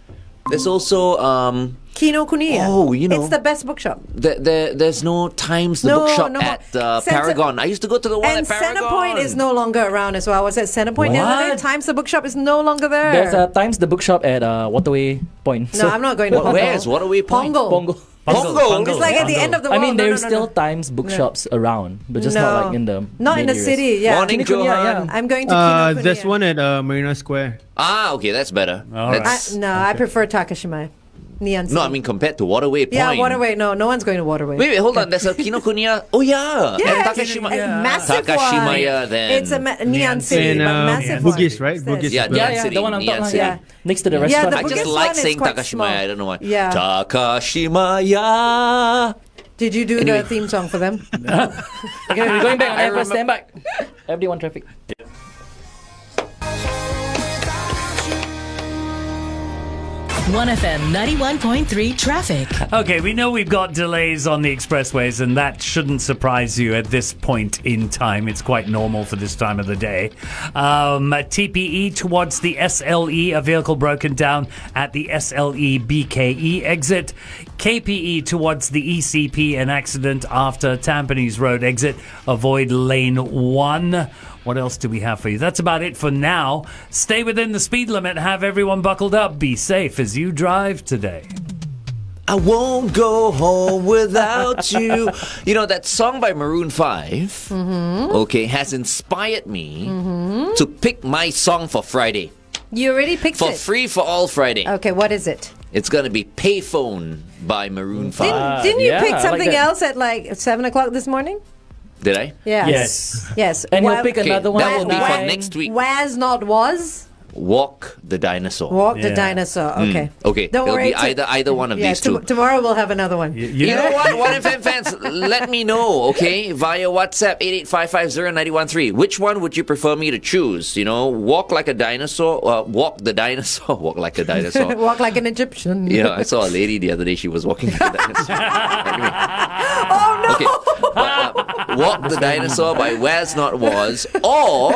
There's also Kinokuniya. Oh, you know. It's the best bookshop. There's no Times the bookshop no at more. Paragon. I used to go to the one And at Paragon. Centrepoint is no longer around as well. I was at Centrepoint the other day. What? Times the bookshop is no longer there. There's Times the bookshop at Waterway Point. No, I'm not going to Pongo. Where's Waterway Point? Pongo. Pongo. It's like at the end of the world. I mean, No, there's no, no, still no. Times bookshops around, but just not like in the Not in main the areas. city. Yeah. Morning, Kinokuniya, Johan. I'm going to Kinokuniya. There's one at Marina Square. Ah, okay, that's better. All right. I prefer Takashima. Neon City. No, I mean compared to Waterway Point. Yeah, Waterway. No one's going to Waterway. Wait, hold on. There's a Kinokuniya. Oh yeah, Yeah, and it's Takashima. a massive one. Takashimaya then. It's a Neon City, And but massive one. Bugis, right? Bugis. Yeah, as well. Neon Yeah, City. the one on top. Neon Lah, City. yeah. Next to the Yeah, restaurant. the I Bugis just one like is saying quite Takashimaya. small. I don't know why. Yeah. Takashimaya. Did you do the theme song for them? Okay, we're going back on air first. Stand back. Everybody want traffic. 1FM 91.3 traffic. Okay, we know we've got delays on the expressways, and that shouldn't surprise you at this point in time. It's quite normal for this time of the day. TPE towards the SLE, a vehicle broken down at the SLE BKE exit. KPE towards the ECP, an accident after Tampines Road exit. Avoid lane 1. What else do we have for you? That's about it for now. Stay within the speed limit. Have everyone buckled up. Be safe as you drive today. I won't go home without you. You know, that song by Maroon 5, okay, has inspired me to pick my song for Friday. You already picked For it. free for all Friday. Okay, what is it? It's going to be Payphone by Maroon 5. Didn't you yeah, pick I like something that. else at like 7 o'clock this morning? Did I? Yes. Yes. And Well, you'll pick Okay, another one. that will be for nine. next week. Was not was. Walk the Dinosaur. Walk the Yeah. dinosaur. Okay. Okay, Don't it'll worry. be either one of these two. Tomorrow we'll have another one. You know what? 1FM fans, let me know, okay? Via WhatsApp 88550913. Which one would you prefer me to choose? You know, walk like a dinosaur, walk the dinosaur, walk like a dinosaur. Walk like an Egyptian. Yeah, I saw a lady the other day. She was walking like a dinosaur. Oh no. Okay, Walk the Dinosaur by Was Not Was, or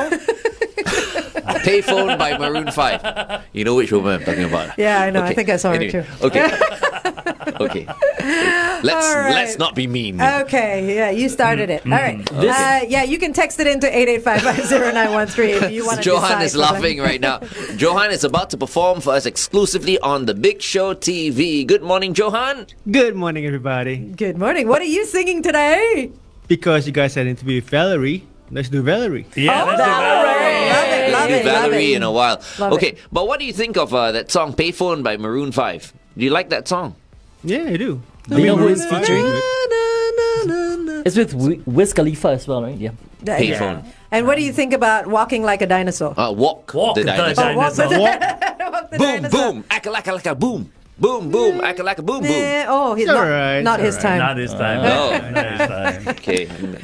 Payphone by Maroon 5. You know which woman I'm talking about. Yeah, I know. I think I saw her too. Okay. Okay. Let's All right. let's not be mean. Okay, yeah, you started it. All right. Yeah, you can text it into 88550913 if you want to Johan is laughing right now. Johan is about to perform for us exclusively on The Big Show TV. Good morning, Johan. Good morning, everybody. Good morning. What are you singing today? Because you guys had an interview with Valerie, let's do Valerie. Yeah, let's do Valerie. Love it, love Hey, it, love Valerie it. in a while. Love Okay, but what do you think of that song Payphone by Maroon 5? Do you like that song? Yeah, I do. Do you know who it's Maroon featuring? five. It's with Wiz Khalifa as well, right? Yeah. Payphone. And what do you think about walking like a dinosaur? Walk the Dinosaur. Walk the, walk the Boom, dinosaur. boom, akalaka, boom. Boom, boom, akalaka, boom, boom. Oh, he's It's not, alright, not it's his time. Not his time. No. Not his time. Okay,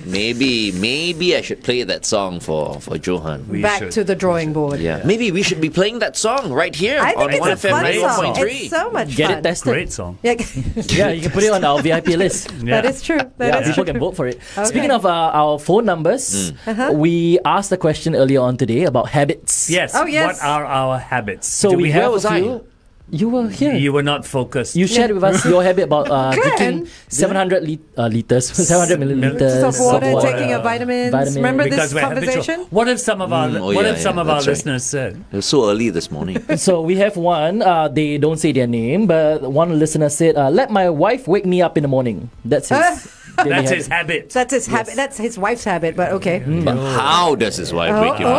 maybe I should play that song for Johan. We Back should. to the drawing board. Yeah, maybe we should be playing that song right here I on think it's a 1FM fun song. 91.3. It's so much Get fun. it tested. Great song. Yeah, Yeah, you can put it on our VIP list. Yeah. that is true. That Yeah, is people true. can vote for it. Okay. Speaking of our phone numbers, we asked a question earlier on today about habits. Yes. Oh, yes. What are our habits? So Do we have have was a I? few. You were here. You were not focused. You shared with us your habit about drinking 700 liters, 700 milliliters Of water, taking a vitamins. Vitamin. Remember because this we're habitual. conversation? What if some of our Oh, what yeah, if some yeah, of our that's right. listeners said? It was so early this morning. So we have one. They don't say their name, but one listener said, "Let my wife wake me up in the morning." That's his. daily That's habit. his habit. That's his habit. That's his wife's habit. But okay, But how does his wife wake you up?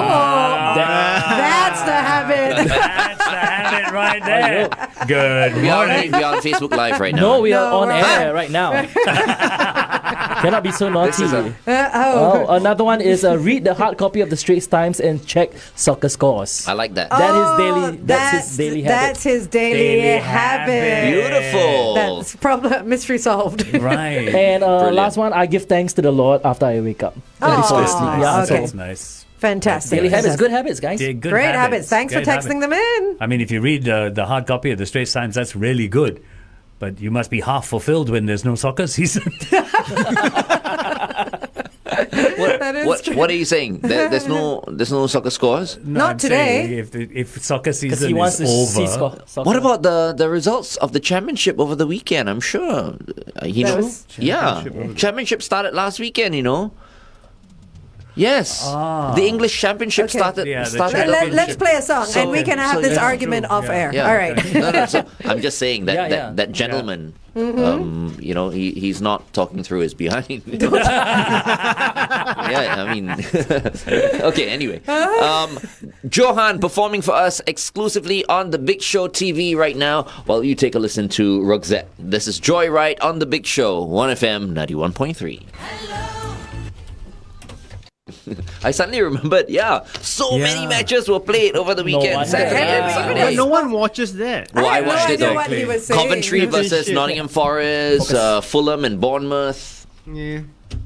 that's the habit. That's the habit right there. Good We are morning. on Facebook Live right now. No, we are No, on we're- air right now. Cannot be so naughty. This is Another one is read the hard copy of the Straits Times and check soccer scores. I like that. That is daily. That's his daily habit. That's his daily, Daily habit. habit. Beautiful. That's problem mystery solved. Right. And Brilliant. last one, I give thanks to the Lord after I wake up. Oh, Before I that's sleep. nice. Yeah, Okay. That's nice. Fantastic. Daily habits, good habits, guys. Yeah, good Great habits. Thanks for Great texting habits. them in. I mean, if you read the hard copy of the Straits Times, that's really good. But you must be half fulfilled when there's no soccer season. That is true. What are you saying? There's no soccer scores? No, Not I'm today. saying if soccer Because season he wants is to over. see soccer. What about the results of the championship over the weekend? I'm sure he That knows. was- Yeah, championship started last weekend. Yes, the English championship Okay. started. Yeah, the started Let's play a song, So- and we can have so this yeah. argument True, off yeah. air. Yeah. All right. No. So I'm just saying that Yeah, yeah. that gentleman, Mm-hmm. he's not talking through his behind. Yeah, I mean, okay. Anyway, Johan performing for us exclusively on the Big Show TV right now. While you take a listen to Roxette. This is Joyride on the Big Show, 1FM 91.3. I suddenly remembered, many matches were played over the weekend. wonder. Saturday and Yeah. Sunday. But no one watches that. Well, I had no watched it idea though. what he was saying. Coventry versus Shit. Nottingham Forest, Fulham and Bournemouth. Yeah.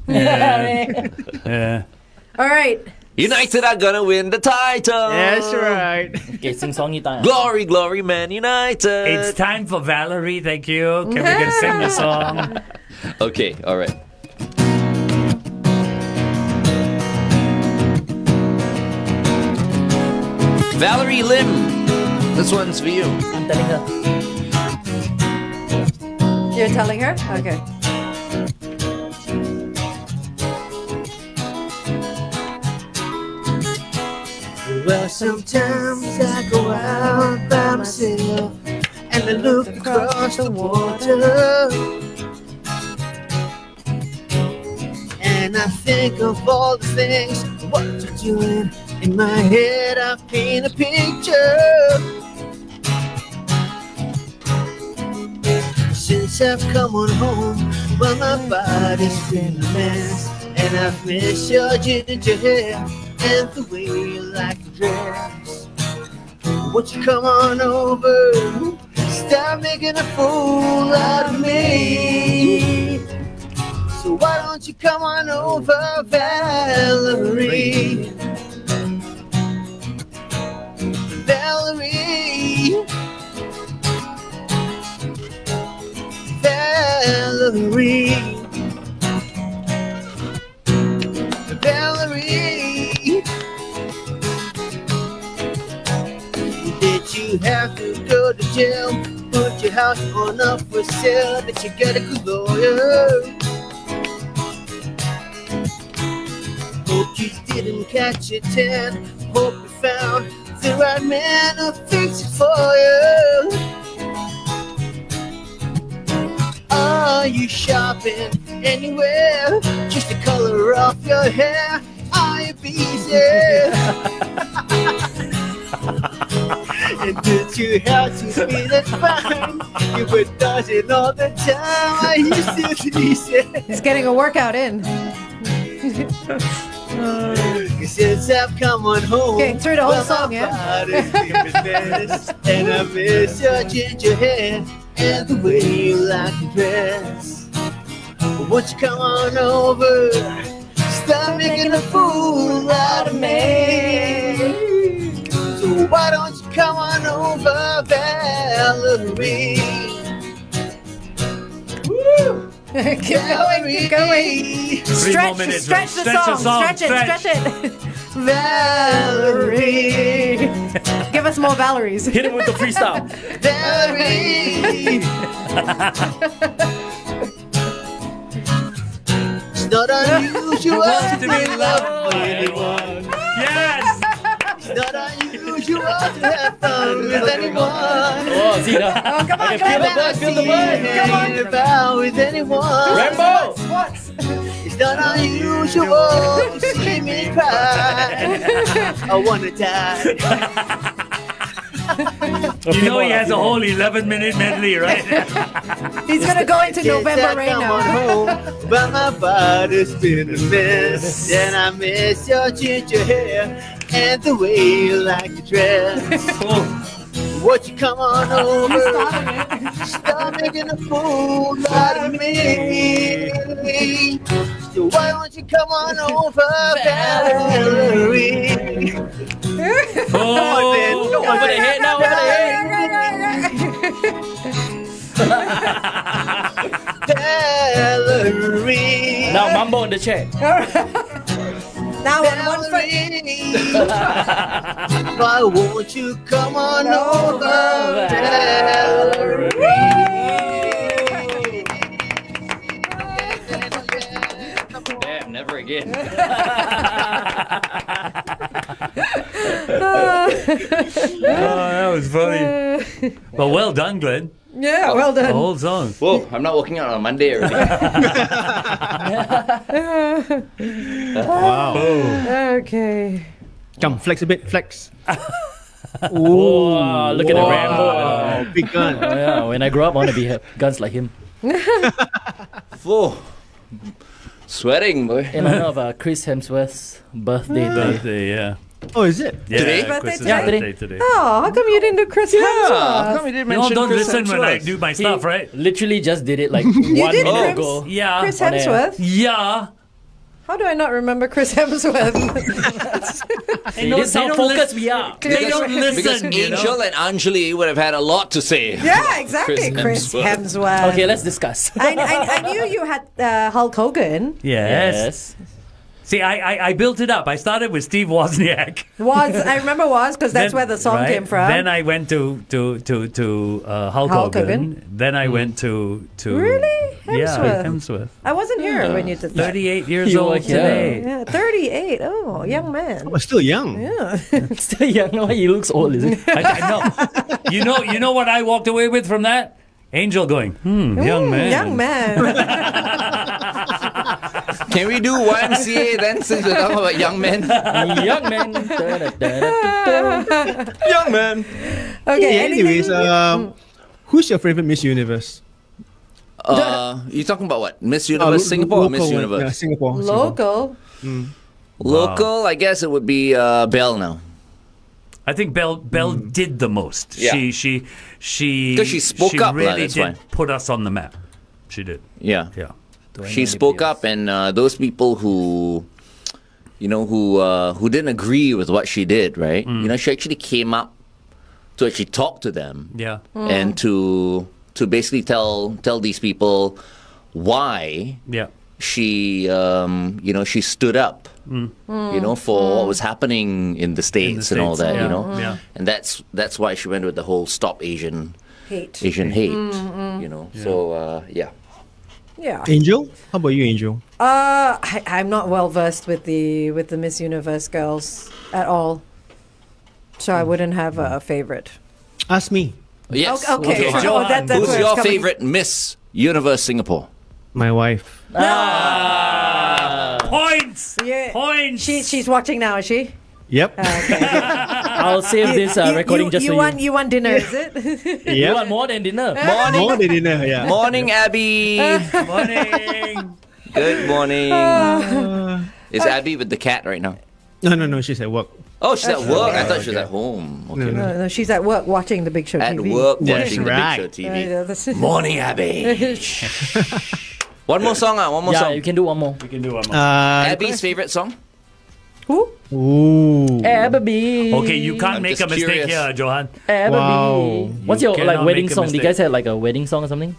Yeah. All right. United are gonna win the title. That's right. Okay, sing song tayo. Glory, glory, Man United. It's time for Valerie. Thank you. Can we get sing the song? Okay, all right. Valerie Lim, this one's for you. I'm telling her. You're telling her? Okay. Well, sometimes I go out by myself and I look across the water, and I think of all the things what you're doing. In my head, I paint a picture. Since I've come on home, well, my body's been a mess, and I've missed your ginger hair and the way you like to dress. Won't you come on over? Stop making a fool out of me. So why don't you come on over, Valerie? Valerie, Valerie, Valerie. Did you have to go to jail? Put your house on up for sale? Did you get a good lawyer? Hope you didn't catch a tan. Hope you found the right man who'll fix it for you. Are you shopping anywhere? Just the color of your hair. Are you busy? And did you have to be that fine? You were dodging all the time. I used to be said. He's getting a workout in. Since I've come on home, Getting through the whole song, yeah? And I miss your ginger hair and the way you like to dress. Won't you come on over? Stop making a fool out of me. So why don't you come on over, Valerie? Woo! Keep going, keep going. More minutes, Stretch the stretch song. Stretch it. Valerie. Give us more Valeries. Hit him with the freestyle. Valerie. It's not unusual to be loved by anyone. Yes. It's not unusual to have fun with anyone. Oh, see that? Oh, come on, I can feel the buzz, feel the buzz. Come on. About with anyone. Rambo! What? It's not unusual to see me cry. I wanna die. You know he has a whole 11-minute medley, right? He's gonna go into November right Come on now. home, but my body's been a mess, and I miss your ginger hair and the way you like to dress. Won't you come on over? Stop making a fool out of me. So why don't you come on over, Valerie? Oh, over the head now, over the head. Valerie. Now Mambo on the chair. Now on one foot. Why won't you come on over, Valerie? Damn, never again. That was funny. Well, well done, Glenn. Yeah, well The done. whole song. Whoa, I'm not working out on Monday already. Wow. Okay. Come, flex a bit, flex. Oh, look at the Rambo. Oh, big gun. Oh, yeah, when I grow up, I want to be guns like him. Whoa. Sweating, boy. In honor of Chris Hemsworth's birthday today. Birthday, yeah. Oh, is it? Yeah, Today? Chris's Yeah, birthday today. Oh, how come you didn't do Chris How Hemsworth? come you didn't You all mention don't Chris listen when I Hemsworth? do my He stuff, right? literally just did it like 1 minute did ago. Yeah. Chris on air. Hemsworth? Yeah. How do I not remember Chris Hemsworth? See, this is how focused we are. They don't Because listen, you Angel know? and Anjali would have had a lot to say. Yeah, exactly. Chris Chris Hemsworth. Okay, let's discuss. I knew you had Hulk Hogan. Yes. See, I built it up. I started with Steve Wozniak. I remember because that's Then- where the song right? came from. Then I went to Hulk Hogan. Hogan. Then I went to Really? Yeah, Hemsworth? Hemsworth. I wasn't here when you did that. 38 years You were old here. today. Yeah, 38. Oh, young man. Oh, still young. Yeah. Still young, no, he looks old, is it? I know. You know what I walked away with from that? Angel going, young man. Young man. Can we do YMCA then, since we're talking about young men? Young man. Young man. Okay, Yeah, anyways, anything- who's your favorite Miss Universe? You talking about what? Miss Universe Singapore or Miss local one. Universe? Yeah, Singapore. local. Local, I guess it would be Belle now. I think Belle did the most. Yeah. She 'Cause she spoke up, really that's did why. put us on the map. She did. Yeah. Yeah. She spoke up, and those people who, who didn't agree with what she did, right? You know, she actually came up to actually talk to them, Yeah. and to basically tell these people why Yeah. she, she stood up, for what was happening in the States, and all States, that, yeah. Yeah. and that's why she went with the whole Stop Asian Hate. hate, So yeah. Yeah. Angel? How about you, Angel? I'm not well versed with the Miss Universe girls at all, so I wouldn't have a favorite. Ask me. Yes. Okay. Okay, Oh, Johan, that's Who's where your it's coming. favorite Miss Universe Singapore? My wife. Points. Yeah. Points. She's watching now, is she? Yep. I'll save this recording just for you. You want dinner, is it? You Yep. want more than dinner? More than dinner, yeah. Morning, Abby. Morning. Good morning. Is Abby with the cat right now? No, she's at work. Oh, she's at work. I thought she was at home. Okay. No, she's at work watching the Big Show At TV. work That's watching the right. Big Show TV. Yeah, that's- Morning, Abby. One more song, One more Yeah, song. you can do one more. We can do one more. Abby's favorite song? Who? Ooh. Abby. Okay, you can't I'm make a just mistake curious. here, Johan. Abby. Wow. What's You your cannot wedding make a song? Do you mistake. guys have like a wedding song or something?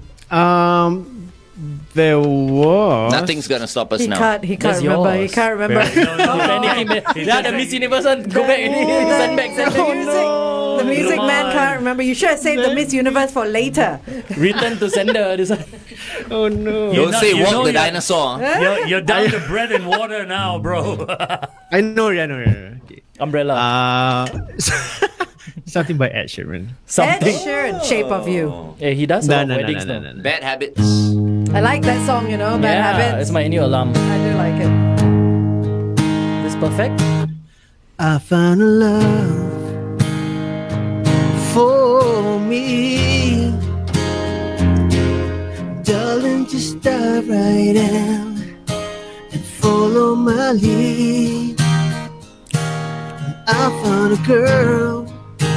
There was. Nothing's gonna stop us He now. can't That's remember. He yours. can't remember. Yeah, the Miss Universe one. Go back. Send back. Send back. The music man can't remember. You should have saved the Miss Universe for later. Return to sender. This one. Oh no. Don't not- say you know walk the you're- dinosaur. You're down to bread and water now, bro. I know. Okay. Umbrella. Something by Ed Sheeran. Ed Something. Sheeran, Shape of You. Yeah, he does No, a no, no, weddings no, though. no, no. Bad habits. I like that song, Bad Yeah, Habits. it's my new alarm. I do like it. This perfect. I found a love for me. Darling, just dive right in and follow my lead. I found a girl,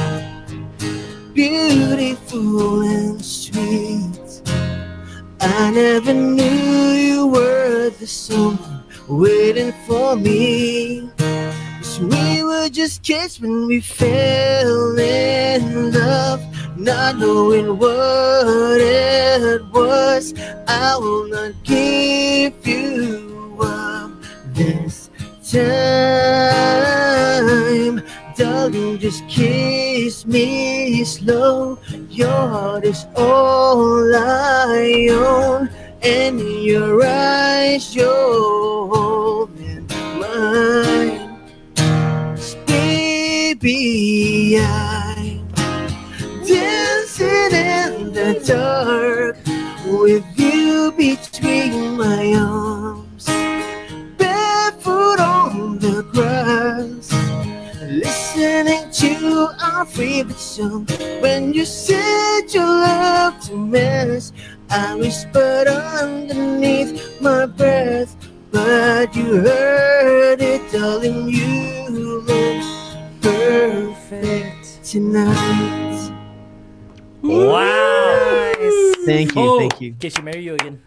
beautiful and sweet. I never knew you were the someone waiting for me. 'Cause we were just kids when we fell in love. not knowing what it was. I will not give you up this time. Darling, just kiss me slow. Your heart is all I own, and in your eyes you're holding mine. Baby, I'm dancing in the dark with you between my arms, barefoot on the grass, listening to our favorite song. When you said you loved to mess, I whispered underneath my breath, but you heard it, darling. You look perfect tonight. Wow. Thank you, Oh. thank you. Okay, she marry you again.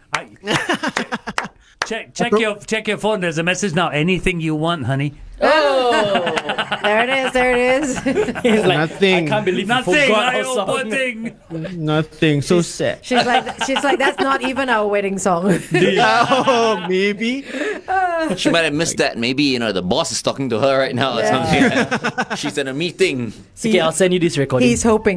Check your phone. There's a message now. Anything you want, honey. Oh, There it is. There it is. he's like, Nothing. I can't believe you Nothing. forgot I our song. owe thing. Nothing. So sad. She's like, that's not even our wedding song. Oh, maybe. She might have missed that. Maybe, the boss is talking to her right now or something. She's in a meeting. Okay, I'll send you this recording. He's hoping.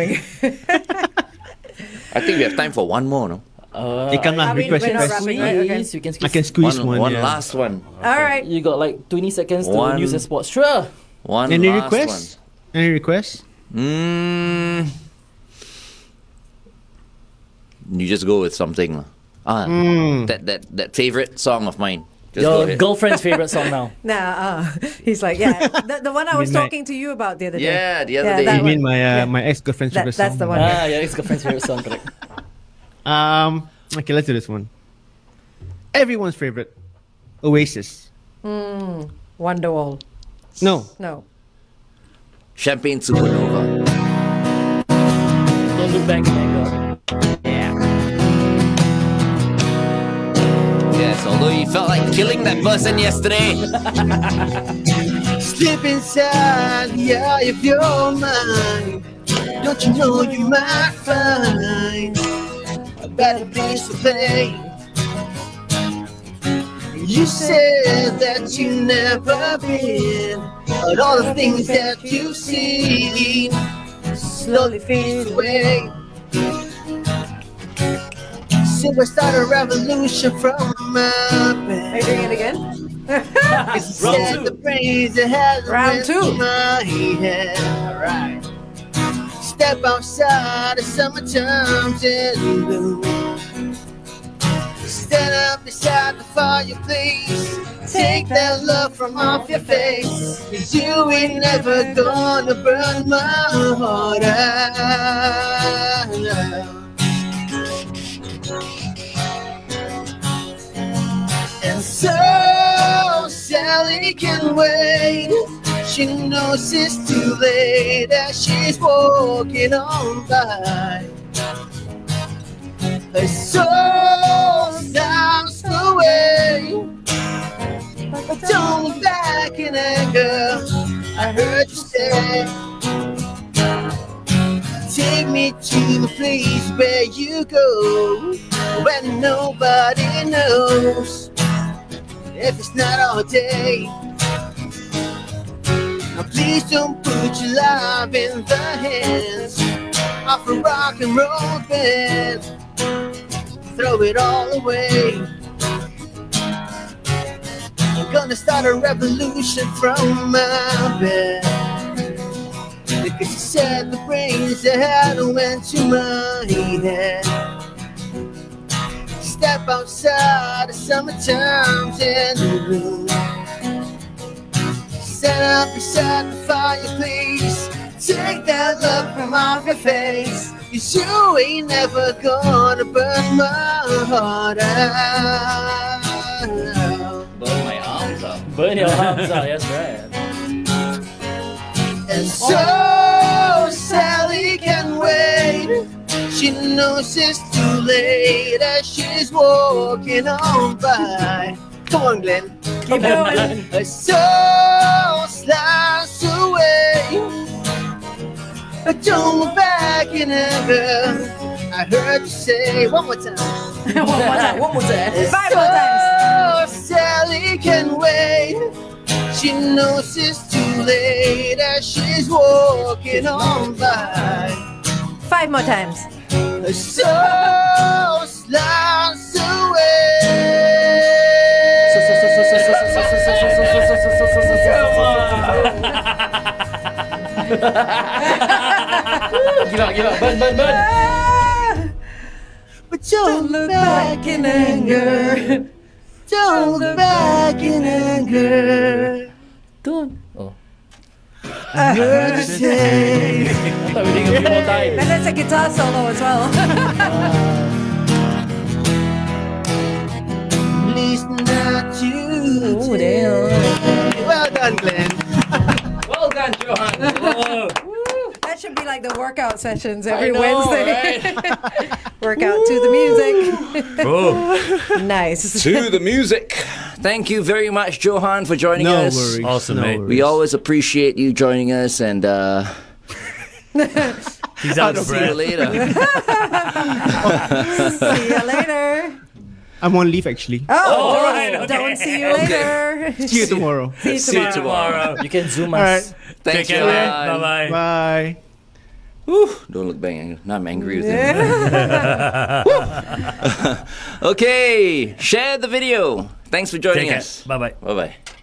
I think we have time for one more, no? Hey, come on, I mean, request, we're not request. wrapping, right? Okay. We can I squeeze. can squeeze one. One yeah. last one. All right. You got like 20 seconds to One. use a spot. Sure. One Any last requests? Any requests? one. You just go with something. That favorite song of mine. Just go Your ahead. girlfriend's favorite song now. Nah, he's like, yeah, the one I was Midnight. talking to you about the other day. Yeah, the other day. that You mean one. my Yeah. my ex-girlfriend's favorite That's song? the one. Ah, yeah, ex-girlfriend's favorite song, correct. Okay, let's do this one. Everyone's favorite, Oasis. Wonderwall. No, No. Champagne Supernova. Don't look back in anger. Yes, although you felt like killing that person yesterday. Slip inside the eye of your mind. Don't you know you might find a better place to play? You said that you never been, but all the things that you've seen slowly fade away. So I start a revolution from my Are you bed. doing it again? Said the brains that has Round two. my head. Alright. Step outside the summertime's in bloom. Stand up beside the fireplace. Take that love from off your face. 'Cause you ain't never gonna burn my heart out. And so Sally can wait. She knows it's too late as she's walking on by. Her soul sounds away, but don't look back in anger. I heard you say, take me to the place where you go, when nobody knows. If it's not all day, now please don't put your love in the hands of a rock and roll band. Throw it all away. I'm gonna start a revolution from my bed, because you said the brains that went to my head. Step outside the summertime's in the room. Set up beside the fireplace. Take that love from off your face. 'Cause you ain't never gonna burn my heart out. Burn my arms out. Burn your arms out, that's right. And so Sally can wait. She knows it's too late as she's walking on by. Come on, Glenn. Keep going. Her soul slides away, but don't look back in in anger. I heard you say one more time. One more time. One more time. 5 more times. Oh, Sally can wait. She knows it's too late as she's walking on by. 5 more times. So slides away. Give up. Burn. But don't look back in anger. Don't look back in anger. Don't. Oh. I heard you say. I thought we did a few more times. And there's a guitar solo as well. At least not you. Oh, damn. Well done, Glenn. Well done, Johan. Oh. That should be like the workout sessions every know, Wednesday. Workout to the music. Oh. Nice. To the music. Thank you very much, Johan, for joining No us. worries. Awesome, mate. worries. We always appreciate you joining us, and He's out of see you breath. later. See you later. I'm on leave actually. Oh, all right, okay. Don't see you later. See you tomorrow. See you See you tomorrow. tomorrow. You can zoom All us. right. Thanks, Take care, mate. Johan. Bye-bye. Bye. Whew, don't look bang. Now I'm angry with him. Okay, share the video. Thanks for joining Take care. us. Bye-bye. Bye bye.